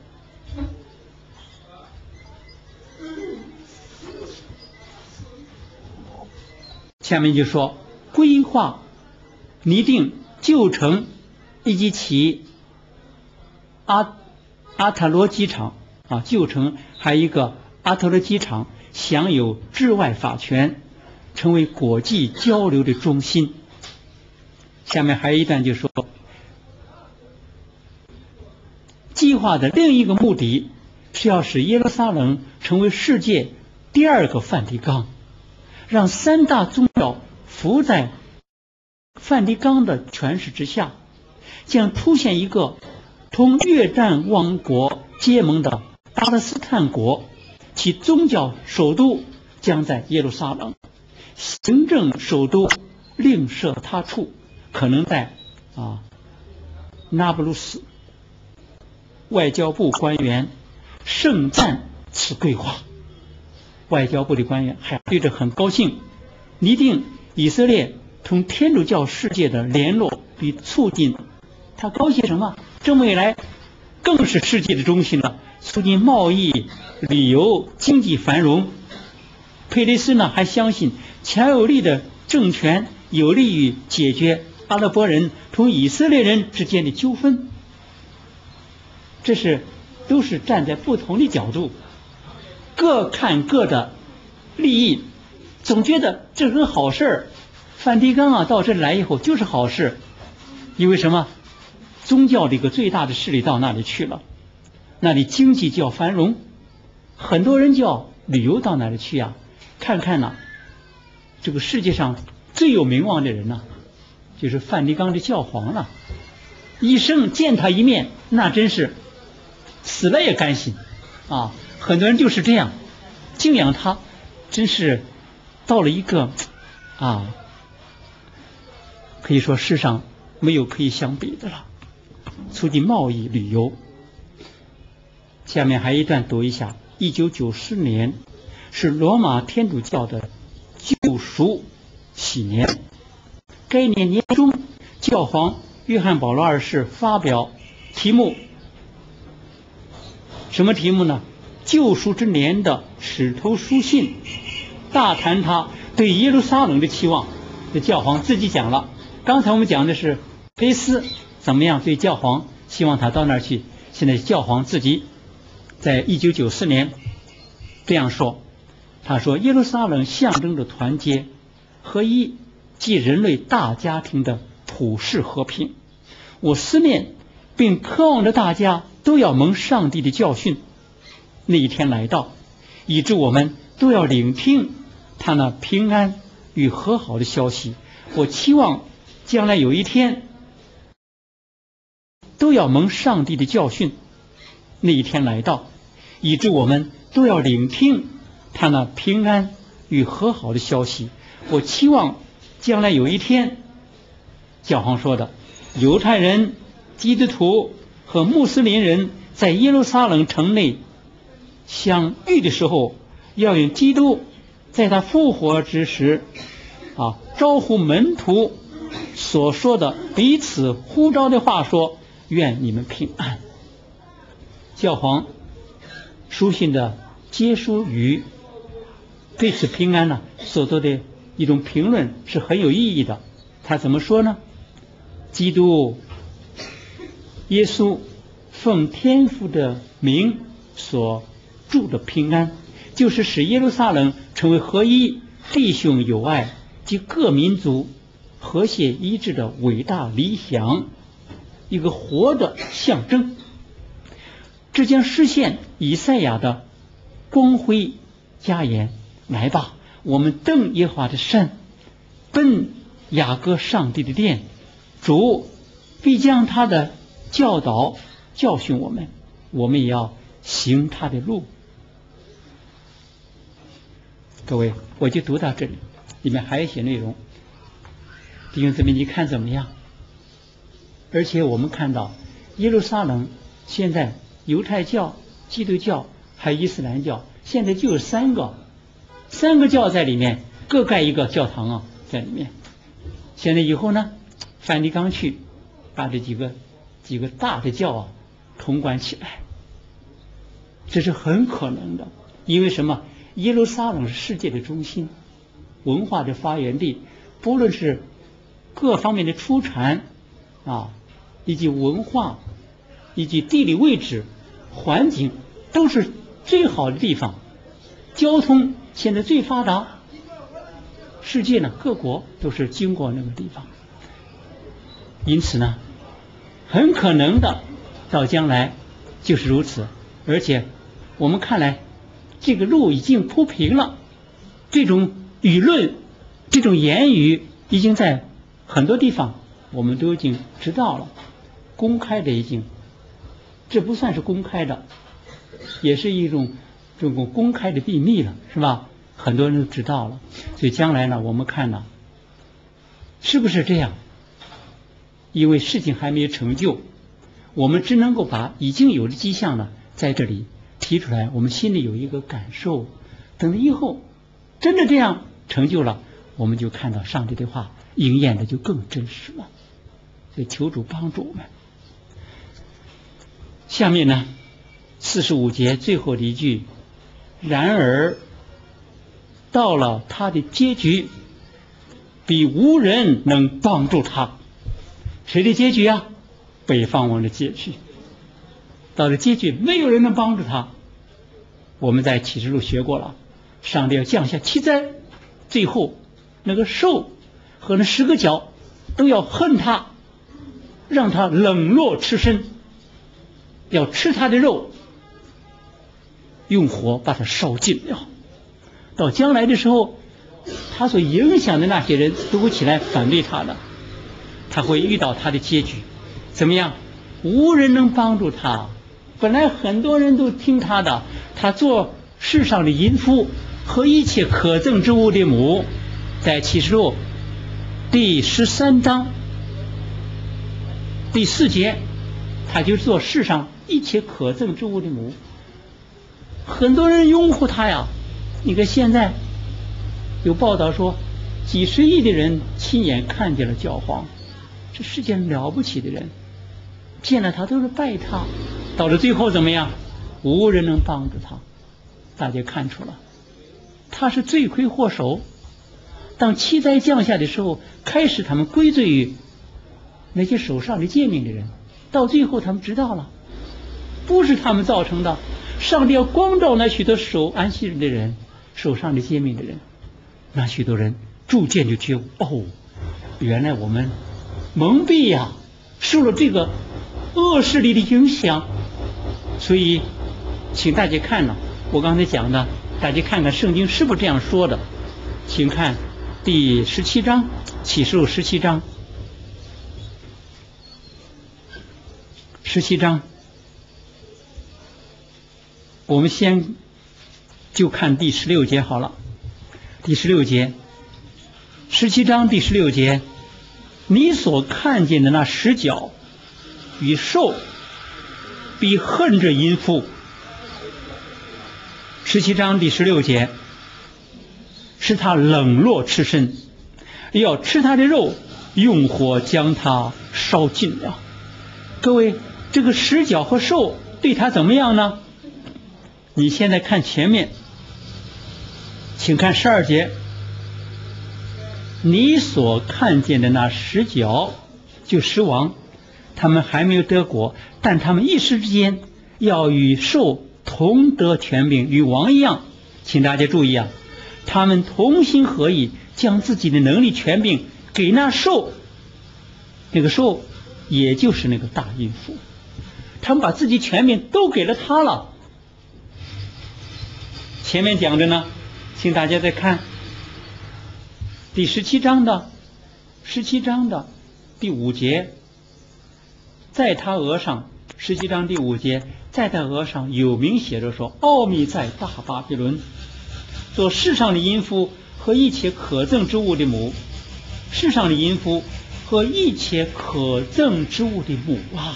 下面就说规划拟定旧城以及其阿阿塔罗机场啊，旧城还有一个阿塔罗机场享有治外法权，成为国际交流的中心。下面还有一段就说，计划的另一个目的是要使耶路撒冷成为世界第二个梵蒂冈，让三大宗教服在梵蒂冈的权势之下，将出现一个同约旦王国结盟的巴勒斯坦国，其宗教首都将在耶路撒冷，行政首都另设他处，可能在啊那不鲁斯。外交部官员盛赞此规划， 外交部的官员还对着很高兴，拟定以色列同天主教世界的联络与促进。他高兴什么？这么一来，更是世界的中心了，促进贸易、旅游、经济繁荣。佩雷斯呢还相信强有力的政权有利于解决阿拉伯人同以色列人之间的纠纷。这是都是站在不同的角度，各看各的利益，总觉得这是个好事儿。梵蒂冈啊到这里来以后就是好事，因为什么？宗教的一个最大的势力到那里去了，那里经济就要繁荣，很多人就要旅游到那里去啊，看看呢、啊，这个世界上最有名望的人呢、啊，就是梵蒂冈的教皇了，一生见他一面，那真是死了也甘心啊！很多人就是这样敬仰他，真是到了一个啊，可以说世上没有可以相比的了。促进贸易旅游。下面还一段读一下。一九九四年是罗马天主教的救赎喜年，该年年中，教皇约翰保罗二世发表题目，什么题目呢？救赎之年的始头书信，大谈他对耶路撒冷的期望。这教皇自己讲了，刚才我们讲的是菲斯怎么样对教皇希望他到那儿去，现在教皇自己在一九九四年这样说，他说耶路撒冷象征着团结合一及人类大家庭的普世和平，我思念并渴望着大家都要蒙上帝的教训，那一天来到，以致我们都要聆听他那平安与和好的消息。我期望将来有一天都要蒙上帝的教训，那一天来到，以致我们都要聆听他那平安与和好的消息。我期望将来有一天，教皇说的，犹太人、基督徒和穆斯林人在耶路撒冷城内相遇的时候，要用基督在他复活之时啊招呼门徒所说的彼此呼召的话说，愿你们平安。教皇书信的结束语对此平安呢所做的一种评论是很有意义的。他怎么说呢？基督耶稣奉天父的名所祝的平安，就是使耶路撒冷成为合一、弟兄友爱及各民族和谐一致的伟大理想，一个活的象征。这将实现以赛亚的光辉佳言，来吧，我们登耶和华的山，奔雅各上帝的殿，主必将他的教导教训我们，我们也要行他的路。各位，我就读到这里，里面还有一些内容，弟兄姊妹你看怎么样？而且我们看到耶路撒冷现在犹太教、基督教还有伊斯兰教，现在就有三个三个教在里面，各盖一个教堂啊在里面。现在以后呢，梵蒂冈去把这几个几个大的教啊统管起来，这是很可能的。因为什么？耶路撒冷是世界的中心，文化的发源地，不论是各方面的出产啊，以及文化，以及地理位置、环境，都是最好的地方。交通现在最发达，世界呢各国都是经过那个地方，因此呢，很可能的到将来就是如此。而且我们看来，这个路已经铺平了，这种舆论、这种言语已经在很多地方我们都已经知道了，公开的已经，这不算是公开的，也是一种这种公开的秘密了，是吧？很多人都知道了。所以将来呢，我们看呢，是不是这样？因为事情还没有成就，我们只能够把已经有的迹象呢在这里提出来，我们心里有一个感受， 等到以后真的这样成就了，我们就看到上帝的话应验的就更真实了。所以求主帮助我们。下面呢，四十五节最后的一句，然而到了他的结局，必无人能帮助他。谁的结局啊？北方王的结局。到了结局，没有人能帮助他。我们在启示录学过了，上帝要降下七灾，最后那个兽和那十个角都要恨他，让他冷落吃身，要吃他的肉，用火把他烧尽了。到将来的时候，他所影响的那些人都会起来反对他的，他会遇到他的结局怎么样？无人能帮助他。本来很多人都听他的，他做世上的淫妇和一切可憎之物的母。在启示录第十三章第四节，他就做世上一切可憎之物的母。很多人拥护他呀。你看现在有报道说，几十亿的人亲眼看见了教皇，这世界了不起的人，见了他都是拜他。到了最后怎么样？无人能帮助他。大家看出了，他是罪魁祸首。当七灾降下的时候，开始他们归罪于那些手上的诫命的人，到最后他们知道了，不是他们造成的。上帝要光照那许多守安息日的人，手上的诫命的人，那许多人逐渐就觉悟，哦，原来我们蒙蔽呀、啊，受了这个恶势力的影响。所以请大家看呢，我刚才讲的，大家看看圣经是不是这样说的。请看第十七章，启示录十七章，十七章，我们先就看第十六节好了。第十六节，十七章第十六节，你所看见的那十角与兽必恨着淫妇。十七章第十六节，使他冷落吃身，要吃他的肉，用火将他烧尽了。各位，这个十角和兽对他怎么样呢？你现在看前面，请看十二节，你所看见的那十角就十王，他们还没有得国，但他们一时之间要与兽同得权柄，与王一样。请大家注意啊，他们同心合意，将自己的能力权柄给那兽，那个兽也就是那个大淫妇，他们把自己权柄都给了他了。前面讲的呢，请大家再看第十七章的十七章的第五节，在他额上，十七章第五节，在他额上有名写着说，奥秘在大巴比伦，做世上的淫妇和一切可憎之物的母。世上的淫妇和一切可憎之物的母啊！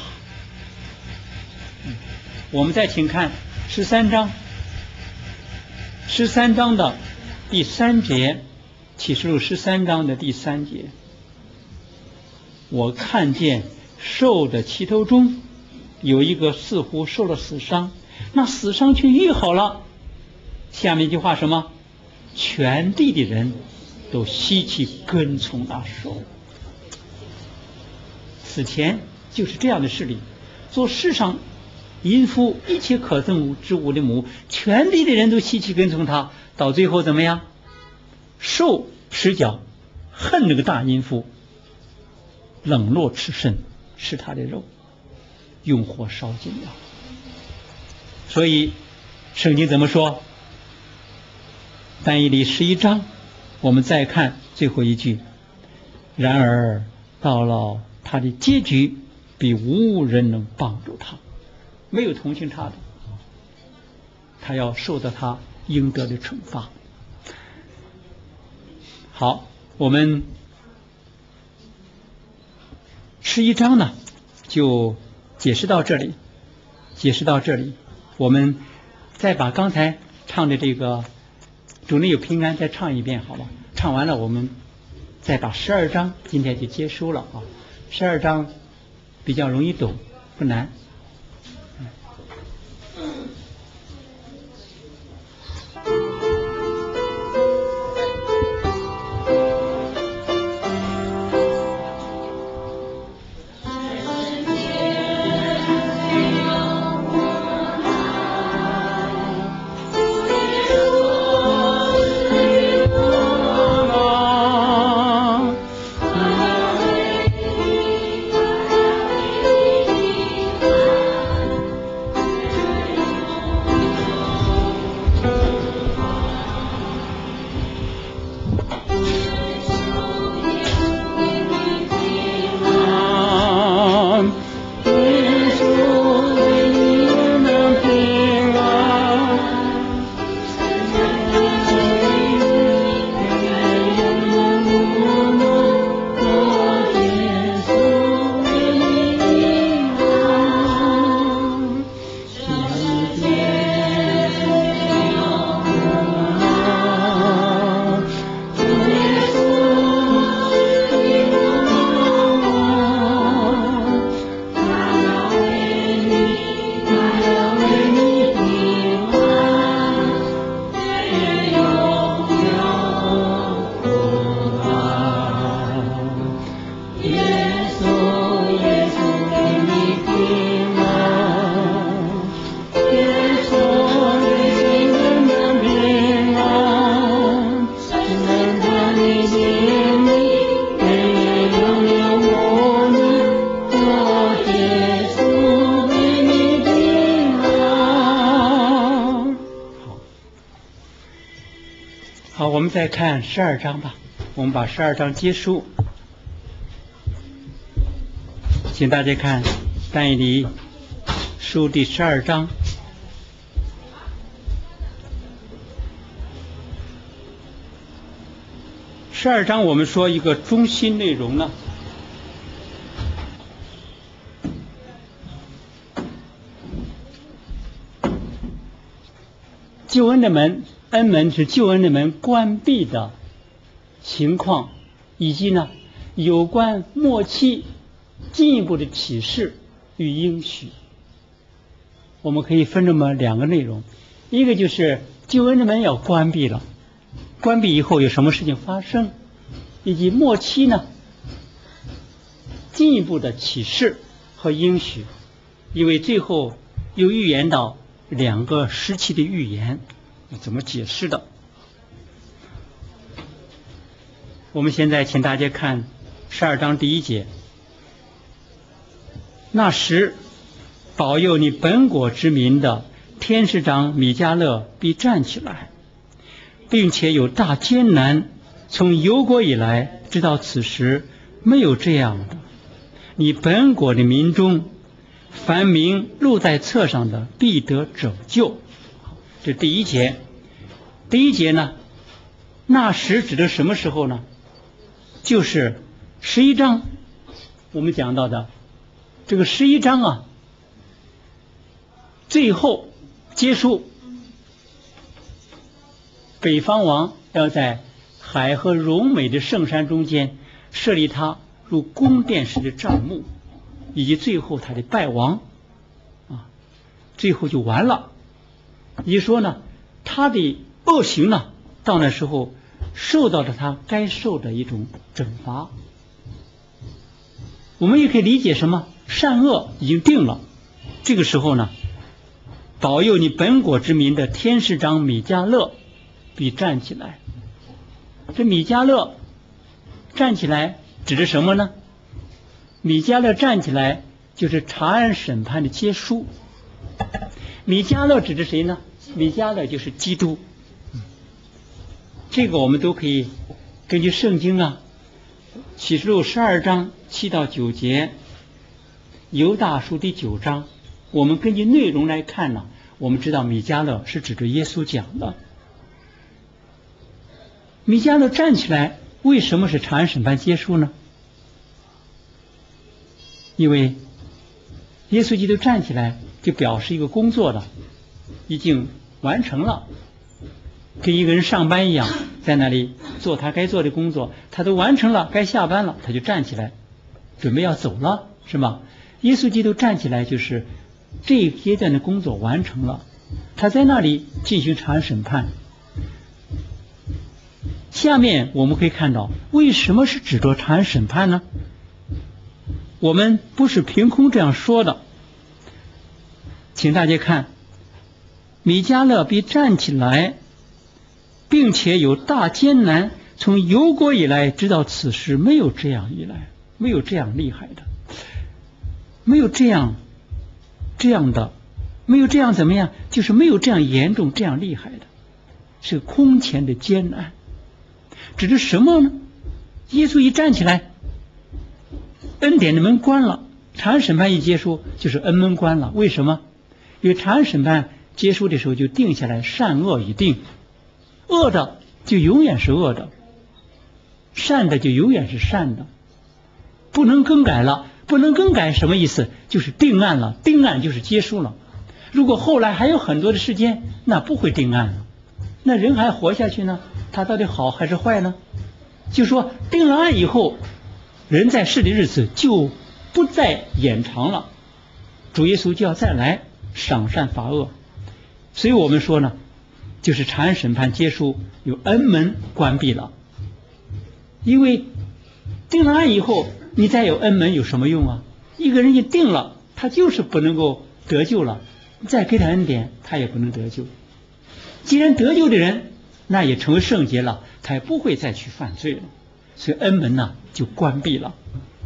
我们再请看十三章，十三章的第三节，启示录十三章的第三节，我看见兽的其头中有一个似乎受了死伤，那死伤却愈好了。下面一句话什么？全地的人都稀奇跟从那兽。此前就是这样的势力，做世上淫妇一切可憎之物的母，全地的人都稀奇跟从他。到最后怎么样？兽十角恨那个大淫妇，冷落吃身，吃他的肉，用火烧尽了。所以圣经怎么说？但以理十一章，我们再看最后一句，然而到了他的结局，必无人能帮助他，没有同情他的，他要受到他应得的惩罚。好，我们十一章呢就解释到这里，解释到这里，我们再把刚才唱的这个主内有平安，再唱一遍好吧？唱完了我们再把十二章今天就结束了啊。十二章比较容易懂，不难。我们再看十二章吧，我们把十二章结束。请大家看但以理书第十二章。十二章我们说一个中心内容呢，救恩的门，恩门是救恩的门关闭的情况，以及呢有关末期进一步的启示与应许。我们可以分这么两个内容，一个就是救恩的门要关闭了，关闭以后有什么事情发生，以及末期呢进一步的启示和应许。因为最后又预言到两个时期的预言怎么解释的。我们现在请大家看十二章第一节，那时保佑你本国之民的天使长米迦勒必站起来，并且有大艰难，从有国以来直到此时没有这样的。你本国的民中凡名录在册上的必得拯救。这第一节。第一节呢，那时指的什么时候呢？就是十一章我们讲到的这个十一章啊，最后结束，北方王要在海和荣美的圣山中间设立他如宫殿式的帐幕，以及最后他的败亡啊，最后就完了。也说呢，他的恶行呢，到那时候受到了他该受的一种惩罚。我们也可以理解什么？善恶已经定了。这个时候呢，保佑你本国之民的天使长米迦勒必站起来。这米迦勒站起来指的什么呢？米迦勒站起来就是查案审判的结束。米迦勒指的谁呢？米迦勒就是基督。这个我们都可以根据圣经啊，启示录十二章七到九节，犹大书第九章，我们根据内容来看呢，我们知道米迦勒是指着耶稣讲的。米迦勒站起来，为什么是查案审判结束呢？因为耶稣基督站起来就表示一个工作了，已经完成了。 跟一个人上班一样，在那里做他该做的工作，他都完成了，该下班了，他就站起来，准备要走了，是吗？耶稣基督站起来，就是这一阶段的工作完成了，他在那里进行查审判。下面我们可以看到，为什么是指着查审判呢？我们不是凭空这样说的，请大家看，米迦勒必站起来，并且有大艰难，从有国以来直到此时，没有这样以来，没有这样厉害的，没有这样这样的，没有这样怎么样，就是没有这样严重这样厉害的，是空前的艰难。指的什么呢？耶稣一站起来，恩典的门关了，查案审判一结束，就是恩门关了。为什么？因为查案审判结束的时候就定下来，善恶已定，恶的就永远是恶的，善的就永远是善的，不能更改了。不能更改什么意思？就是定案了，定案就是结束了。如果后来还有很多的时间，那不会定案了，那人还活下去呢，他到底好还是坏呢？就说定了案以后，人在世的日子就不再延长了，主耶稣就要再来赏善罚恶。所以我们说呢，就是查案审判结束，有恩门关闭了。因为定了案以后，你再有恩门有什么用啊？一个人一定了，他就是不能够得救了，再给他恩典，他也不能得救。既然得救的人，那也成为圣洁了，他也不会再去犯罪了，所以恩门呢就关闭了。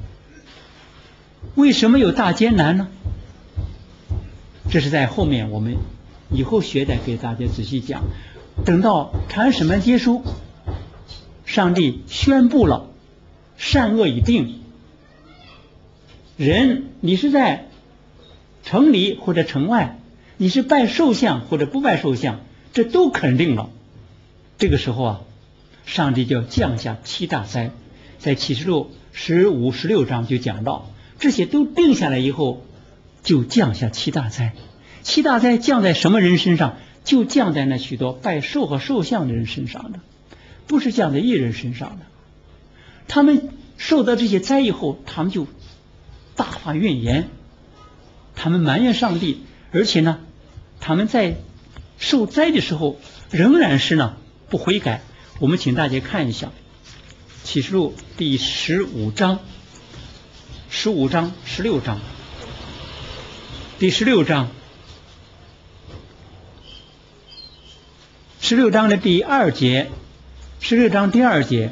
为什么有大艰难呢？这是在后面我们以后学的，给大家仔细讲。等到查案审判结束，上帝宣布了善恶已定。人，你是在城里或者城外，你是拜兽像或者不拜兽像，这都肯定了。这个时候啊，上帝就要降下七大灾，在启示录十五、十六章就讲到，这些都定下来以后，就降下七大灾。七大灾降在什么人身上？就降在那许多拜兽和兽像的人身上的，不是降在义人身上的。他们受到这些灾以后，他们就大发怨言，他们埋怨上帝，而且呢，他们在受灾的时候仍然是呢不悔改。我们请大家看一下启示录第十五章、十五章、十六章。第十六章，十六章的第二节，十六章第二节。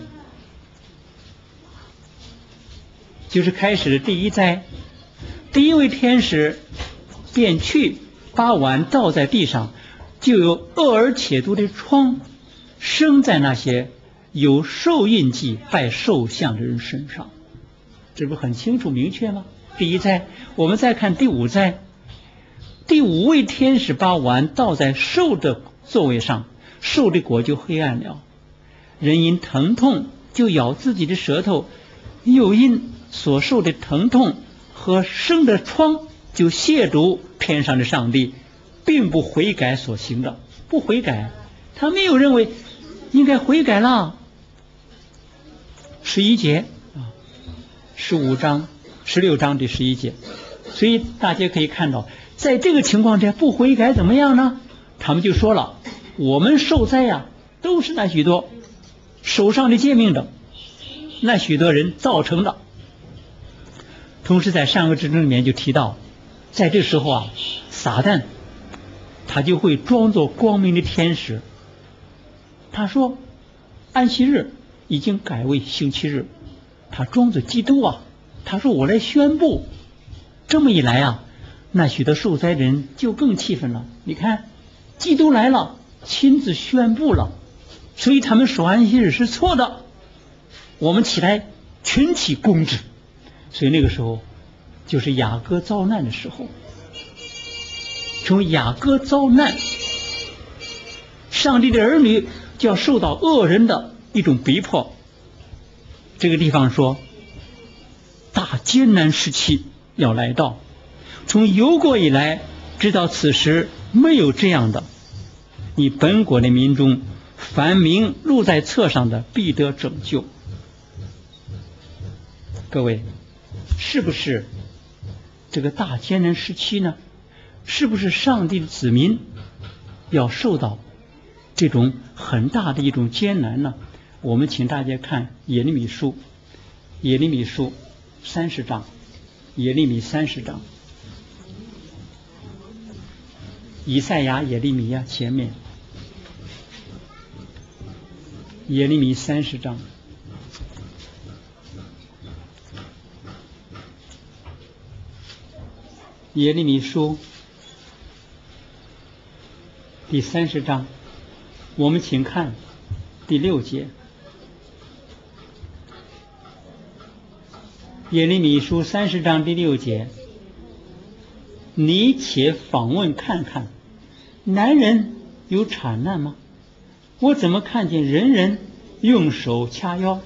就是开始的第一灾，第一位天使便去把碗倒在地上，就有恶而且毒的疮生在那些有兽印记拜兽像的人身上。这不很清楚明确吗？第一灾。我们再看第五灾，第五位天使把碗倒在兽的座位上，兽的果就黑暗了，人因疼痛就咬自己的舌头，又因所受的疼痛和生的疮就亵渎天上的上帝，并不悔改所行的。不悔改，他没有认为应该悔改了。十一节啊，十五章、十六章的十一节。所以大家可以看到，在这个情况下不悔改怎么样呢？他们就说了，我们受灾呀、啊，都是那许多手上的诫命的，那许多人造成的。同时在善恶之争里面就提到，在这时候啊，撒旦他就会装作光明的天使，他说安息日已经改为星期日，他装作基督啊，他说我来宣布。这么一来啊，那许多受灾人就更气愤了。你看基督来了，亲自宣布了，所以他们守安息日是错的，我们起来群起攻之。所以那个时候就是雅各遭难的时候。从雅各遭难，上帝的儿女就要受到恶人的一种逼迫。这个地方说大艰难时期要来到，从有国以来直到此时没有这样的，你本国的民中凡名录在册上的，必得拯救。各位，是不是这个大艰难时期呢？是不是上帝的子民要受到这种很大的一种艰难呢？我们请大家看耶利米书，耶利米书三十章，耶利米三十章，以赛亚、耶利米呀前面，耶利米三十章。耶利米书第三十章，我们请看第六节。耶利米书三十章第六节，你且访问看看，男人有产难吗？我怎么看见人人用手掐腰，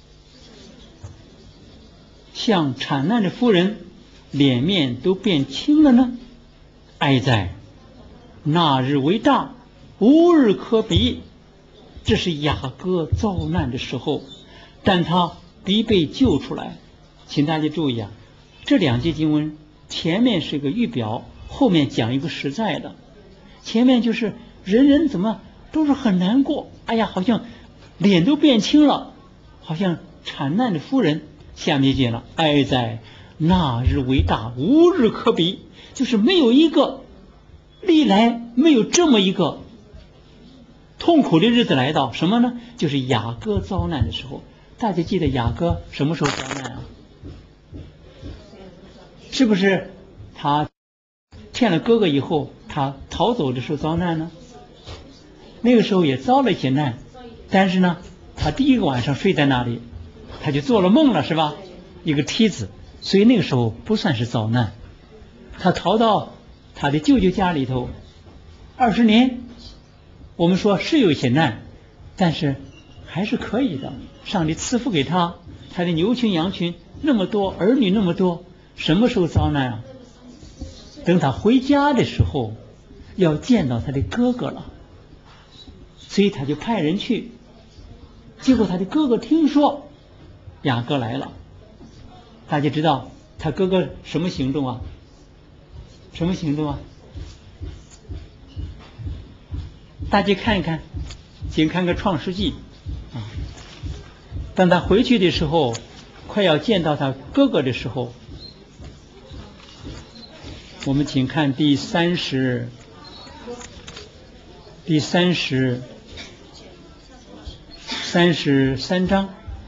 像产难的妇人脸面都变青了呢？哀哉，那日为大，无日可比。这是雅各遭难的时候，但他必被救出来。请大家注意啊，这两节经文前面是个预表，后面讲一个实在的。前面就是人人怎么都是很难过，哎呀，好像脸都变青了，好像产难的妇人。下面讲了，哀哉，那日为大，无日可比，就是没有一个历来没有这么一个痛苦的日子来到。什么呢？就是雅各遭难的时候。大家记得雅各什么时候遭难啊？是不是他骗了哥哥以后，他逃走的时候遭难呢？那个时候也遭了一些难，但是呢，他第一个晚上睡在那里，他就做了梦了，是吧？一个梯子，所以那个时候不算是遭难。他逃到他的舅舅家里头二十年，我们说是有一些难，但是还是可以的。上帝赐福给他，他的牛群羊群那么多，儿女那么多，什么时候遭难啊？等他回家的时候，要见到他的哥哥了，所以他就派人去。结果他的哥哥听说雅各来了，大家知道他哥哥什么行动啊？什么行动啊？大家看一看，请看个创世纪啊。当他回去的时候，快要见到他哥哥的时候，我们请看第三十第三十三十三章。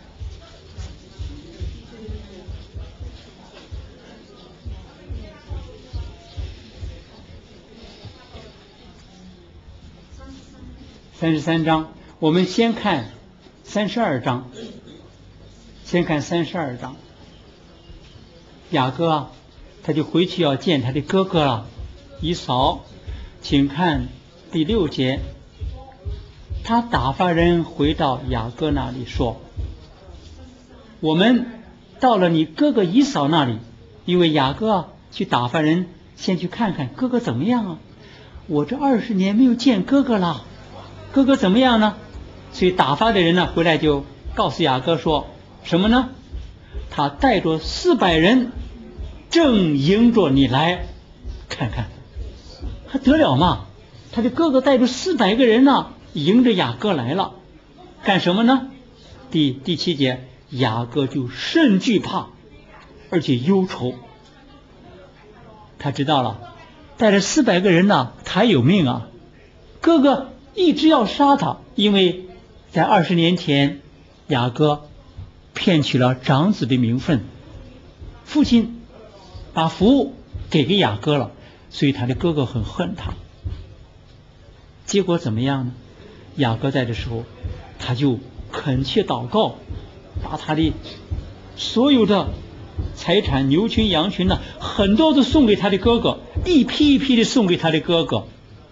三十三章，我们先看三十二章，先看三十二章。雅各啊，他就回去要见他的哥哥了，以扫。请看第六节，他打发人回到雅各那里说：“我们到了你哥哥以扫那里，因为雅各啊去打发人先去看看哥哥怎么样啊。我这二十年没有见哥哥了。”哥哥怎么样呢？所以打发的人呢回来就告诉雅各说什么呢？他带着四百人正迎着你来，看看还得了吗？他的哥哥带着四百个人呢迎着雅各来了，干什么呢？第第七节，雅各就甚惧怕，而且忧愁。他知道了，带着四百个人呢，他有命啊，哥哥一直要杀他，因为在二十年前雅各骗取了长子的名分，父亲把福给给雅各了，所以他的哥哥很恨他。结果怎么样呢？雅各在的时候，他就恳切祷告，把他的所有的财产牛群羊群呢，很多都送给他的哥哥，一批一批的送给他的哥哥。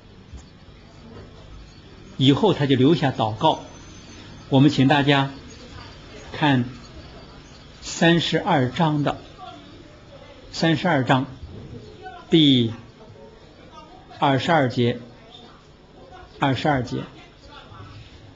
以后他就留下祷告。我们请大家看三十二章的三十二章第二十二节，二十二节，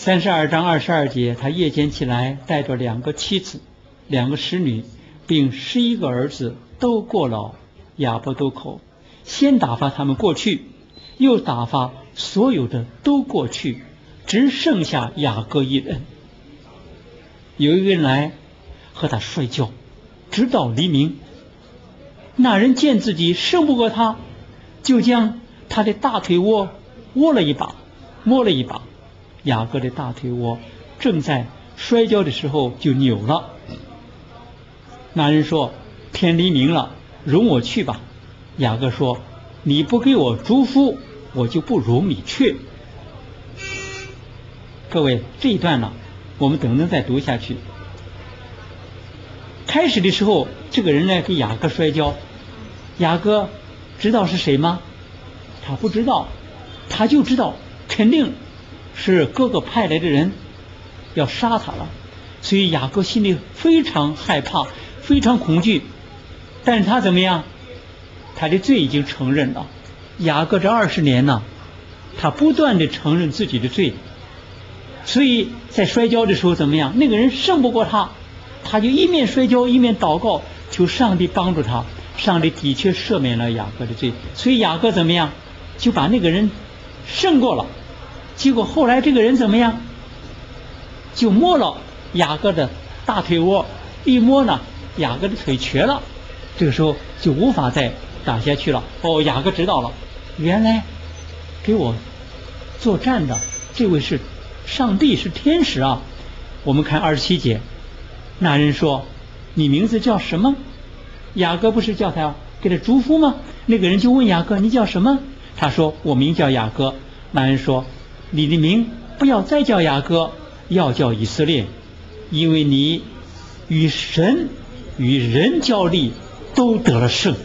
三十二章二十二节，他夜间起来，带着两个妻子、两个使女，并十一个儿子，都过了亚伯渡口，先打发他们过去，又打发所有的都过去，只剩下雅各一人。有一个人来和他摔跤，直到黎明。那人见自己胜不过他，就将他的大腿窝握了一把，摸了一把。雅各的大腿窝正在摔跤的时候就扭了。那人说：天黎明了，容我去吧。雅各说：你不给我祝福，我就不容你去。各位，这一段呢，我们等等再读下去。开始的时候，这个人来给雅各摔跤，雅各知道是谁吗？他不知道，他就知道肯定是哥哥派来的人要杀他了，所以雅各心里非常害怕，非常恐惧。但是他怎么样？他的罪已经承认了。雅各这二十年呢，他不断的承认自己的罪，所以在摔跤的时候怎么样？那个人胜不过他，他就一面摔跤一面祷告，求上帝帮助他。上帝的确赦免了雅各的罪，所以雅各怎么样？就把那个人胜过了。结果后来这个人怎么样？就摸了雅各的大腿窝，一摸呢，雅各的腿瘸了。这个时候就无法再打下去了。哦，雅各知道了，原来给我作战的这位是上帝，是天使啊。我们看二十七节，那人说：你名字叫什么？雅各不是叫他给他祝福吗？那个人就问雅各：你叫什么？他说：我名叫雅各。那人说：你的名不要再叫雅各，要叫以色列，因为你与神与人交力都得了胜。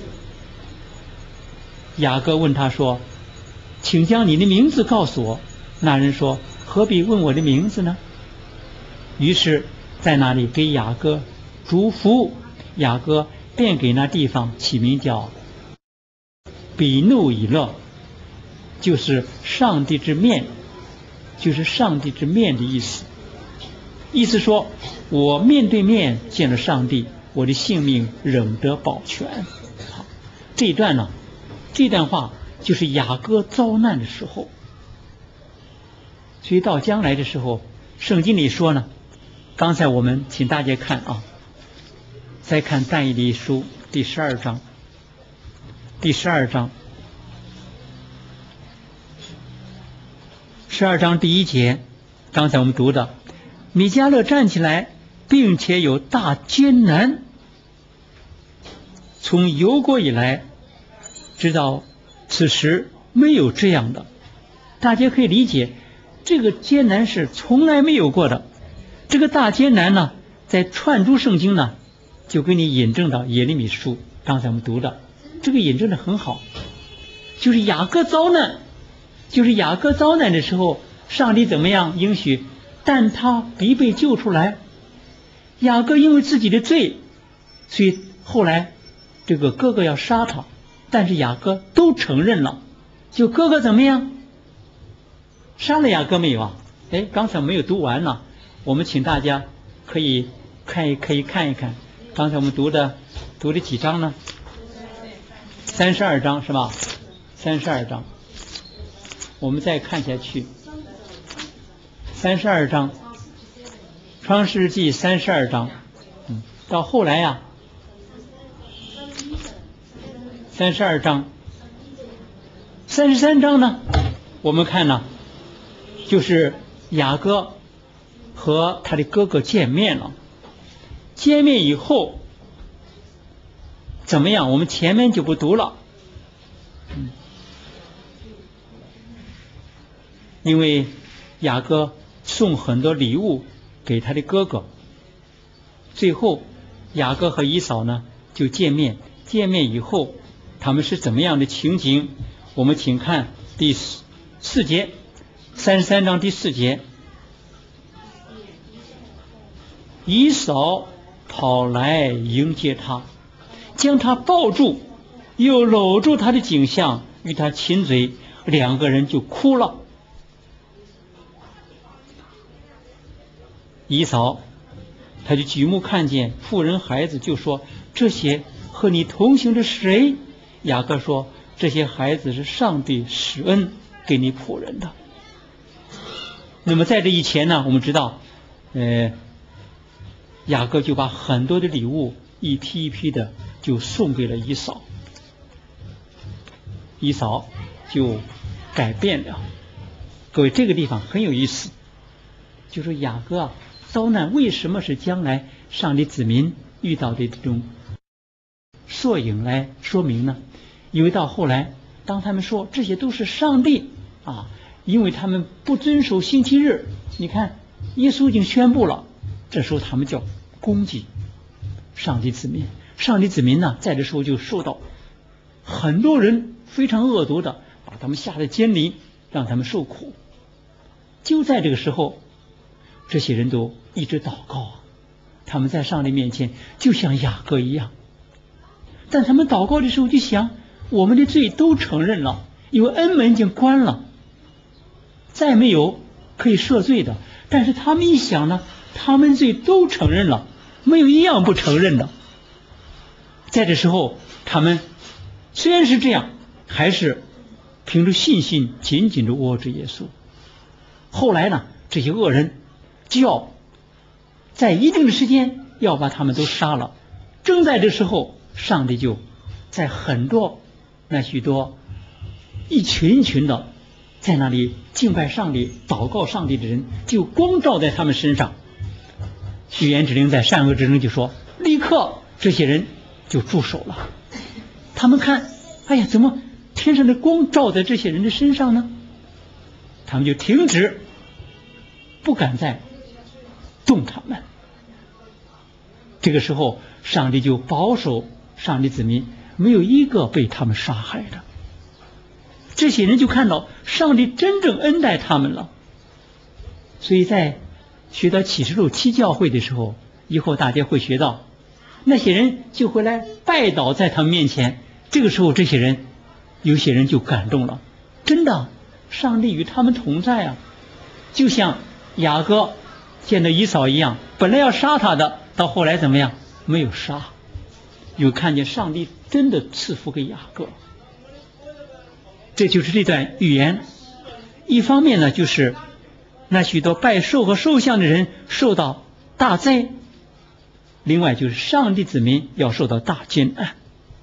雅各问他说：请将你的名字告诉我。那人说：何必问我的名字呢？于是在那里给雅各祝福，雅各便给那地方起名叫比努以勒，就是上帝之面，就是上帝之面的意思。意思说，我面对面见了上帝，我的性命仍得保全。好，这一段呢，这段话就是雅各遭难的时候。所以到将来的时候，圣经里说呢，刚才我们请大家看啊，再看但以理书第十二章，第十二章，十二章第一节，刚才我们读的，米迦勒站起来，并且有大艰难，从游国以来，直到此时没有这样的。大家可以理解，这个艰难是从来没有过的。这个大艰难呢，在串珠圣经呢，就给你引证到耶利米书，刚才我们读的，这个引证的很好。就是雅各遭难，就是雅各遭难的时候，上帝怎么样应许？但他必被救出来。雅各因为自己的罪，所以后来这个哥哥要杀他，但是雅各都承认了。就哥哥怎么样？杀了雅各没有啊？哎，刚才没有读完呢，我们请大家可以看一可以看一看，刚才我们读的读的几章呢？三十二章是吧？三十二章，我们再看下去。三十二章，创世纪三十二章，嗯，到后来呀、啊，三十二章，三十三章呢，我们看呢，就是雅各和他的哥哥见面了。见面以后怎么样？我们前面就不读了，嗯，因为雅各送很多礼物给他的哥哥，最后雅各和以扫呢就见面。见面以后，他们是怎么样的情景？我们请看第四四节，三十三章第四节。以扫跑来迎接他，将他抱住，又搂住他的颈项，与他亲嘴，两个人就哭了。 以扫他就举目看见妇人孩子，就说：这些和你同行的是谁？雅各说：这些孩子是上帝施恩给你仆人的。那么在这以前呢，我们知道呃，雅各就把很多的礼物一批一批的就送给了以扫，以扫就改变了。各位，这个地方很有意思，就是雅各啊遭难为什么是将来上帝子民遇到的这种缩影来说明呢？因为到后来当他们说这些都是上帝啊，因为他们不遵守星期日，你看耶稣已经宣布了，这时候他们叫攻击上帝子民。上帝子民呢在这时候就受到很多人非常恶毒的把他们下在监里，让他们受苦。就在这个时候，这些人都一直祷告啊，他们在上帝面前就像雅各一样，但他们祷告的时候就想，我们的罪都承认了，因为恩门已经关了，再没有可以赦罪的。但是他们一想呢，他们罪都承认了，没有一样不承认的。在这时候他们虽然是这样，还是凭着信心紧紧地握着耶稣。后来呢，这些恶人就要在一定的时间要把他们都杀了。正在这时候，上帝就在很多那许多一群一群的在那里敬拜上帝祷告上帝的人就光照在他们身上。预言之灵在善恶之争就说，立刻这些人就住手了。他们看，哎呀，怎么天上的光照在这些人的身上呢？他们就停止，不敢再动他们。这个时候上帝就保守上帝子民，没有一个被他们杀害的。这些人就看到上帝真正恩待他们了。所以在学到启示录七教会的时候，以后大家会学到那些人就会来拜倒在他们面前。这个时候这些人有些人就感动了，真的上帝与他们同在啊，就像雅各见到以扫一样，本来要杀他的，到后来怎么样？没有杀，有看见上帝真的赐福给雅各。这就是这段预言。一方面呢，就是那许多拜兽和兽像的人受到大灾，另外就是上帝子民要受到大艰难。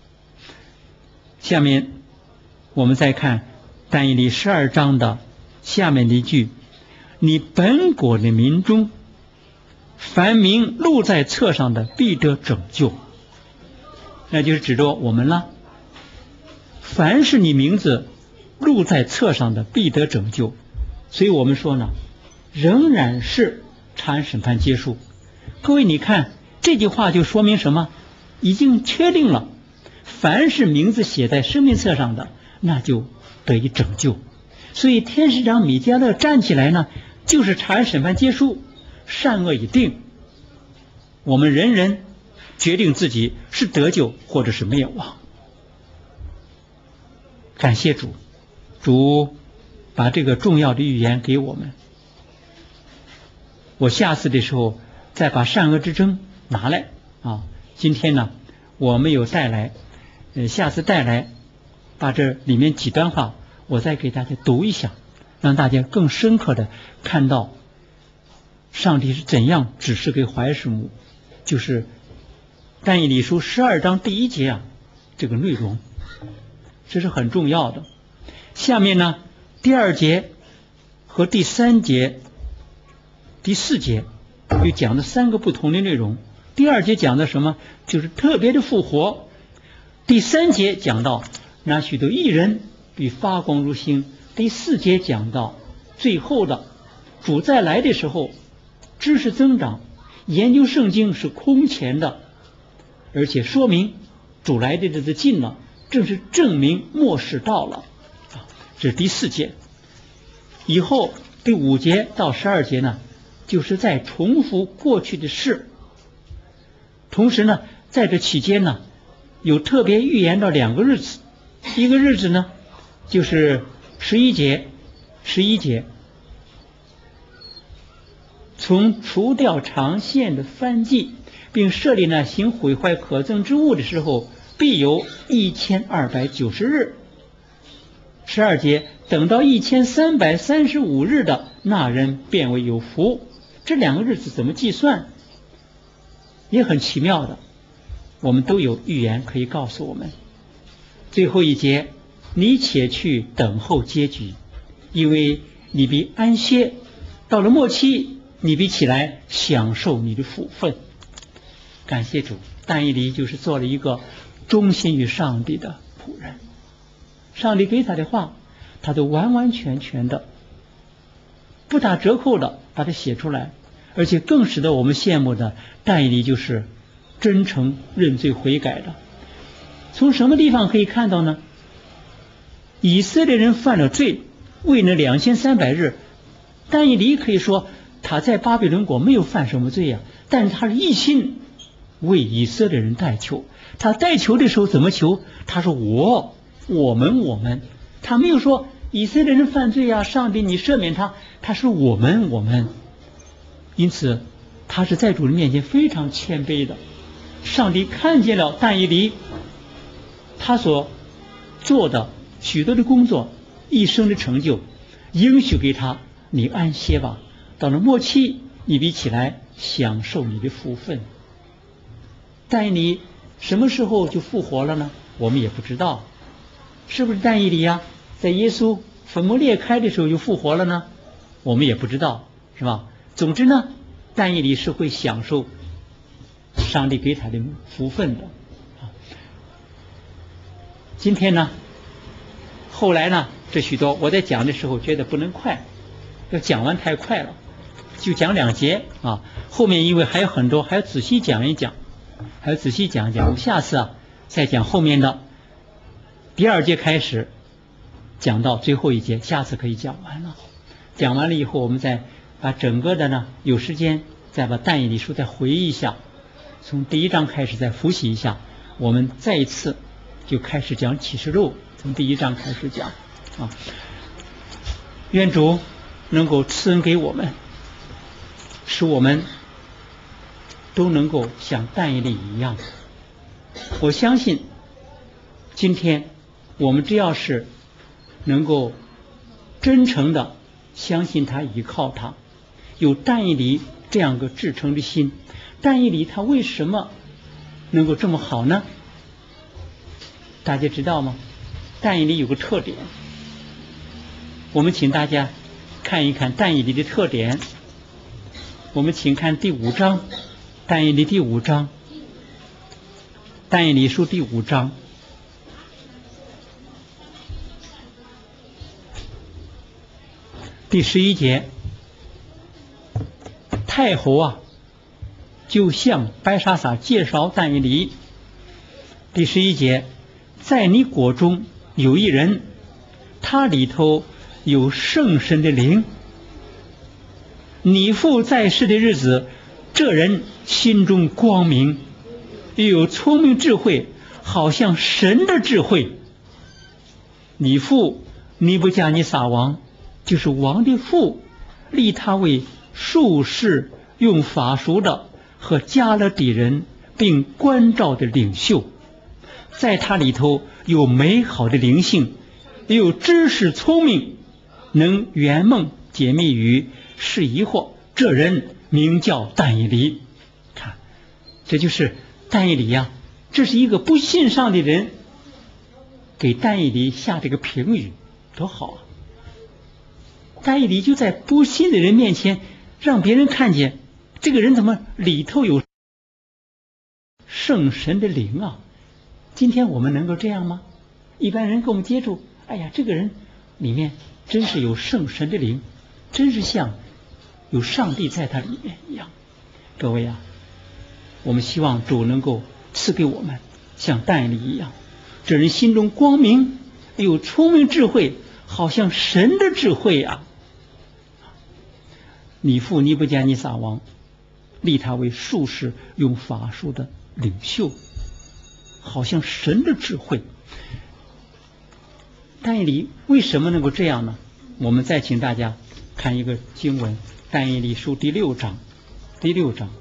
下面我们再看但以理十二章的下面的一句，你本国的民中凡名录在册上的必得拯救。那就是指着我们了，凡是你名字录在册上的必得拯救。所以我们说呢，仍然是禅审判结束。各位你看这句话就说明什么？已经确定了，凡是名字写在生命册上的，那就得以拯救。所以天使长米迦勒站起来呢，就是禅审判结束，善恶已定，我们人人决定自己是得救或者是灭亡。感谢主，主把这个重要的预言给我们。我下次的时候再把善恶之争拿来啊。今天呢我没有带来，呃，下次带来把这里面几段话我再给大家读一下，让大家更深刻的看到上帝是怎样指示给怀士母，就是但以理书十二章第一节啊，这个内容这是很重要的。下面呢第二节和第三节第四节又讲了三个不同的内容。第二节讲的什么？就是特别的复活。第三节讲到那许多义人必发光如星。第四节讲到最后的主再来的时候，知识增长，研究圣经是空前的，而且说明主来的日子近了，正是证明末世到了。这是第四节。以后第五节到十二节呢，就是在重复过去的事。同时呢，在这期间呢，有特别预言到两个日子。一个日子呢，就是十一节，十一节从除掉长线的燔祭，并设立那行毁坏可憎之物的时候，必有一千二百九十日。十二节，等到一千三百三十五日的那人便为有福。这两个日子怎么计算？也很奇妙的，我们都有预言可以告诉我们。最后一节，你且去等候结局，因为你必安歇，到了末期，你必起来享受你的福分。感谢主，但以理就是做了一个忠心于上帝的仆人。上帝给他的话，他都完完全全的不打折扣的把它写出来，而且更使得我们羡慕的，但以理就是真诚认罪悔改的。从什么地方可以看到呢？以色列人犯了罪，为那两千三百日，但以理可以说他在巴比伦国没有犯什么罪呀、啊，但是他是一心为以色列人代求。他代求的时候怎么求？他说我我们我们，他没有说以色列人犯罪啊，上帝你赦免他，他说我们我们。因此他是在主人面前非常谦卑的。上帝看见了但以理他所做的许多的工作，一生的成就，应许给他，你安歇吧，到了末期你必起来享受你的福分。但以理什么时候就复活了呢？我们也不知道。是不是但以理呀，在耶稣坟墓裂开的时候就复活了呢？我们也不知道，是吧？总之呢，但以理是会享受上帝给他的福分的。今天呢，后来呢，这许多我在讲的时候觉得不能快，要讲完太快了，就讲两节啊。后面因为还有很多，还要仔细讲一讲，还要仔细讲一讲。我们下次啊再讲后面的第二节开始讲到最后一节，下次可以讲完了。讲完了以后，我们再把整个的呢，有时间再把但以理书再回忆一下，从第一章开始再复习一下，我们再一次就开始讲启示录，从第一章开始讲啊。愿主能够赐恩给我们，使我们都能够像但以理一样。我相信今天我们只要是能够真诚的相信他，依靠他，有但以理这样个至诚的心。但以理他为什么能够这么好呢？大家知道吗？但以理有个特点，我们请大家看一看但以理的特点。我们请看第五章，但以理第五章，但以理书第五章第十一节，太后啊，就向白沙撒介绍但以理。第十一节，在你国中有一人，他里头有圣神的灵。你父在世的日子，这人心中光明，又有聪明智慧，好像神的智慧。你父尼布甲尼撒王，就是王的父，立他为术士，用法术的和加勒底人，并关照的领袖。在他里头有美好的灵性，也有知识聪明，能圆梦解密语，是疑惑。这人名叫但以理。看，这就是但以理呀、啊，这是一个不信上的人给但以理下这个评语，多好啊！但以理就在不信的人面前，让别人看见这个人怎么里头有圣神的灵啊！今天我们能够这样吗？一般人跟我们接触，哎呀，这个人里面真是有圣神的灵，真是像有上帝在他里面一样。各位啊，我们希望主能够赐给我们像但以理一样，这人心中光明，有聪明智慧，好像神的智慧啊。你父尼布甲尼撒王立他为术士，用法术的领袖，好像神的智慧。但以理为什么能够这样呢？我们再请大家看一个经文， 但以理书第六章，第六章，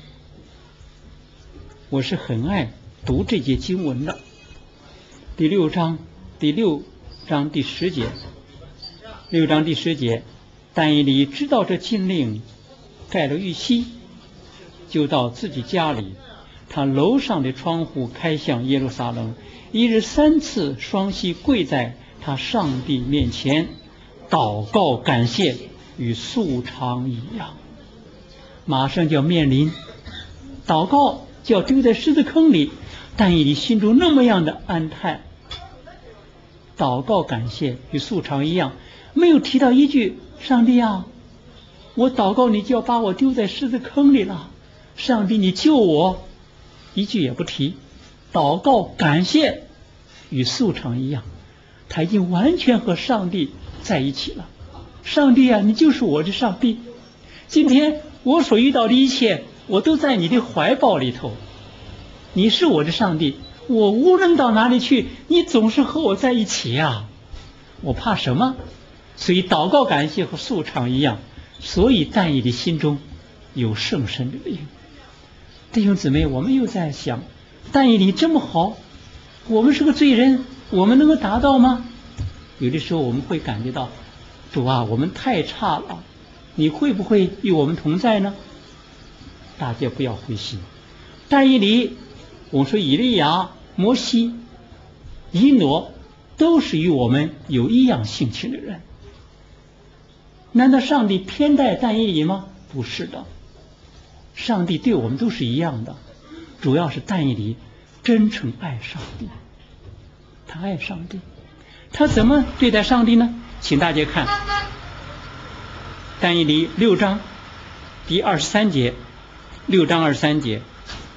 我是很爱读这节经文的。第六章，第六章第十节，六章第十节，但以理知道这禁令，盖了玉玺，就到自己家里，他楼上的窗户开向耶路撒冷，一日三次双膝跪在他上帝面前，祷告感谢，与素常一样。马上就要面临祷告就要丢在狮子坑里，但以理心中那么样的安泰，祷告感谢与素常一样，没有提到一句上帝啊，我祷告你就要把我丢在狮子坑里了，上帝你救我，一句也不提。祷告感谢与素常一样，他已经完全和上帝在一起了。上帝啊，你就是我的上帝，今天我所遇到的一切我都在你的怀抱里头，你是我的上帝，我无论到哪里去，你总是和我在一起啊，我怕什么？所以祷告感谢和素常一样，所以但以理心中有圣神的灵。弟兄姊妹，我们又在想，但以理这么好，我们是个罪人，我们能够达到吗？有的时候我们会感觉到，主啊，我们太差了，你会不会与我们同在呢？大家不要灰心，但以理，我们说以利亚、摩西、以诺都是与我们有一样性情的人。难道上帝偏待但以理吗？不是的，上帝对我们都是一样的，主要是但以理真诚爱上帝，他爱上帝，他怎么对待上帝呢？请大家看但以理六章第二十三节，六章二十三节，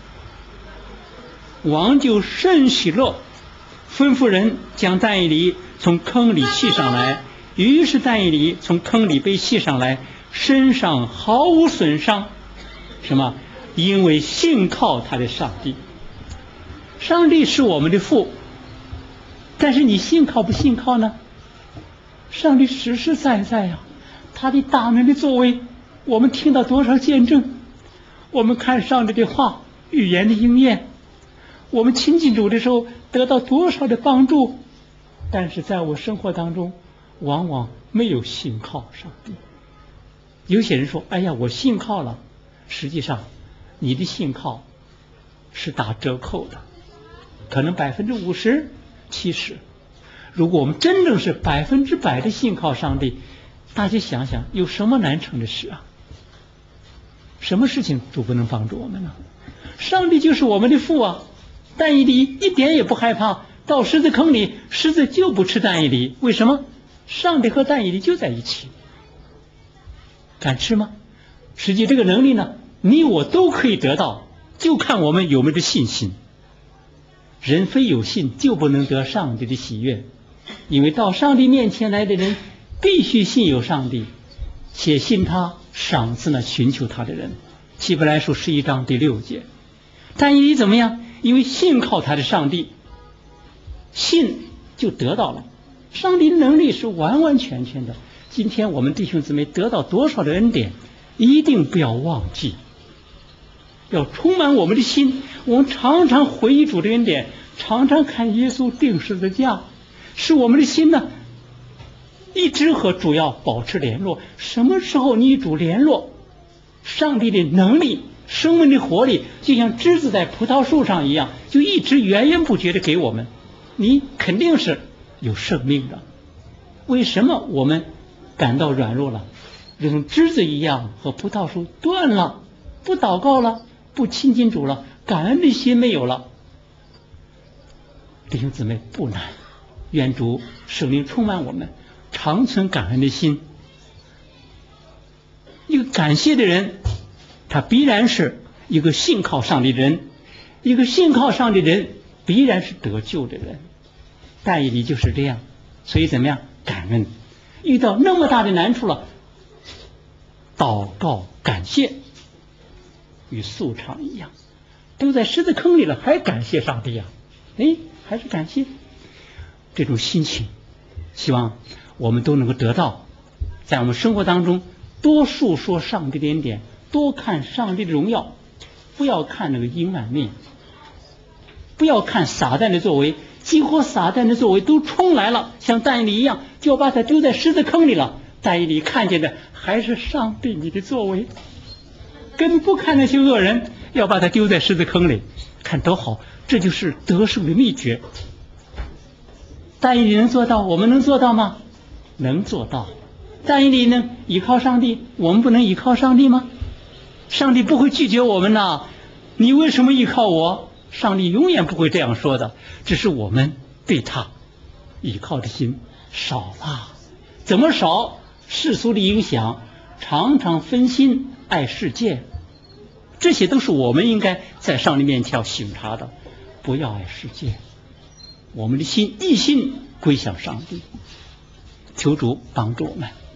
王就甚喜乐，吩咐人将但以理从坑里系上来。于是但以理从坑里被系上来，身上毫无损伤。什么？因为信靠他的上帝。上帝是我们的父，但是你信靠不信靠呢？上帝实实在在啊，他的大能的作为，我们听到多少见证，我们看上帝的话，预言的应验，我们亲近主的时候得到多少的帮助，但是在我生活当中往往没有信靠上帝。有些人说，哎呀，我信靠了，实际上你的信靠是打折扣的，可能百分之五十、七十。如果我们真正是百分之百的信靠上帝，大家想想，有什么难成的事啊？什么事情主不能帮助我们呢？上帝就是我们的父啊！但以理一点也不害怕，到狮子坑里，狮子就不吃但以理。为什么？上帝和但以理就在一起，敢吃吗？实际这个能力呢，你我都可以得到，就看我们有没有这信心。人非有信就不能得上帝的喜悦，因为到上帝面前来的人必须信有上帝，且信他赏赐那寻求他的人。希伯来书十一章第六节。但以理怎么样？因为信靠他的上帝，信就得到了。上帝的能力是完完全全的。今天我们弟兄姊妹得到多少的恩典，一定不要忘记，要充满我们的心。我们常常回忆主的恩典，常常看耶稣钉十字架，使我们的心呢一直和主要保持联络。什么时候你与主联络，上帝的能力、生命的活力就像枝子在葡萄树上一样，就一直源源不绝的给我们，你肯定是有生命的。为什么我们感到软弱了？如同枝子一样和葡萄树断了，不祷告了，不亲近主了，感恩的心没有了。弟兄姊妹，不难，愿主圣灵充满我们，常存感恩的心。一个感谢的人，他必然是一个信靠上帝的人，一个信靠上帝的人必然是得救的人。但以理就是这样，所以怎么样？感恩。遇到那么大的难处了，祷告感谢，与素常一样，都在狮子坑里了，还感谢上帝呀、啊？哎，还是感谢。这种心情，希望我们都能够得到，在我们生活当中多述说上帝的恩典，多看上帝的荣耀，不要看那个阴暗面，不要看撒旦的作为，几乎撒旦的作为都冲来了，像但以理一样，就要把他丢在狮子坑里了。但以理看见的还是上帝你的作为，根本不看那些恶人，要把他丢在狮子坑里，看多好，这就是得胜的秘诀。但以理能做到，我们能做到吗？能做到。但以理能依靠上帝，我们不能依靠上帝吗？上帝不会拒绝我们呐，你为什么依靠我？上帝永远不会这样说的，只是我们对他依靠的心少了。怎么少？世俗的影响，常常分心爱世界，这些都是我们应该在上帝面前要省察的。不要爱世界，我们的心一心归向上帝，求主帮助我们。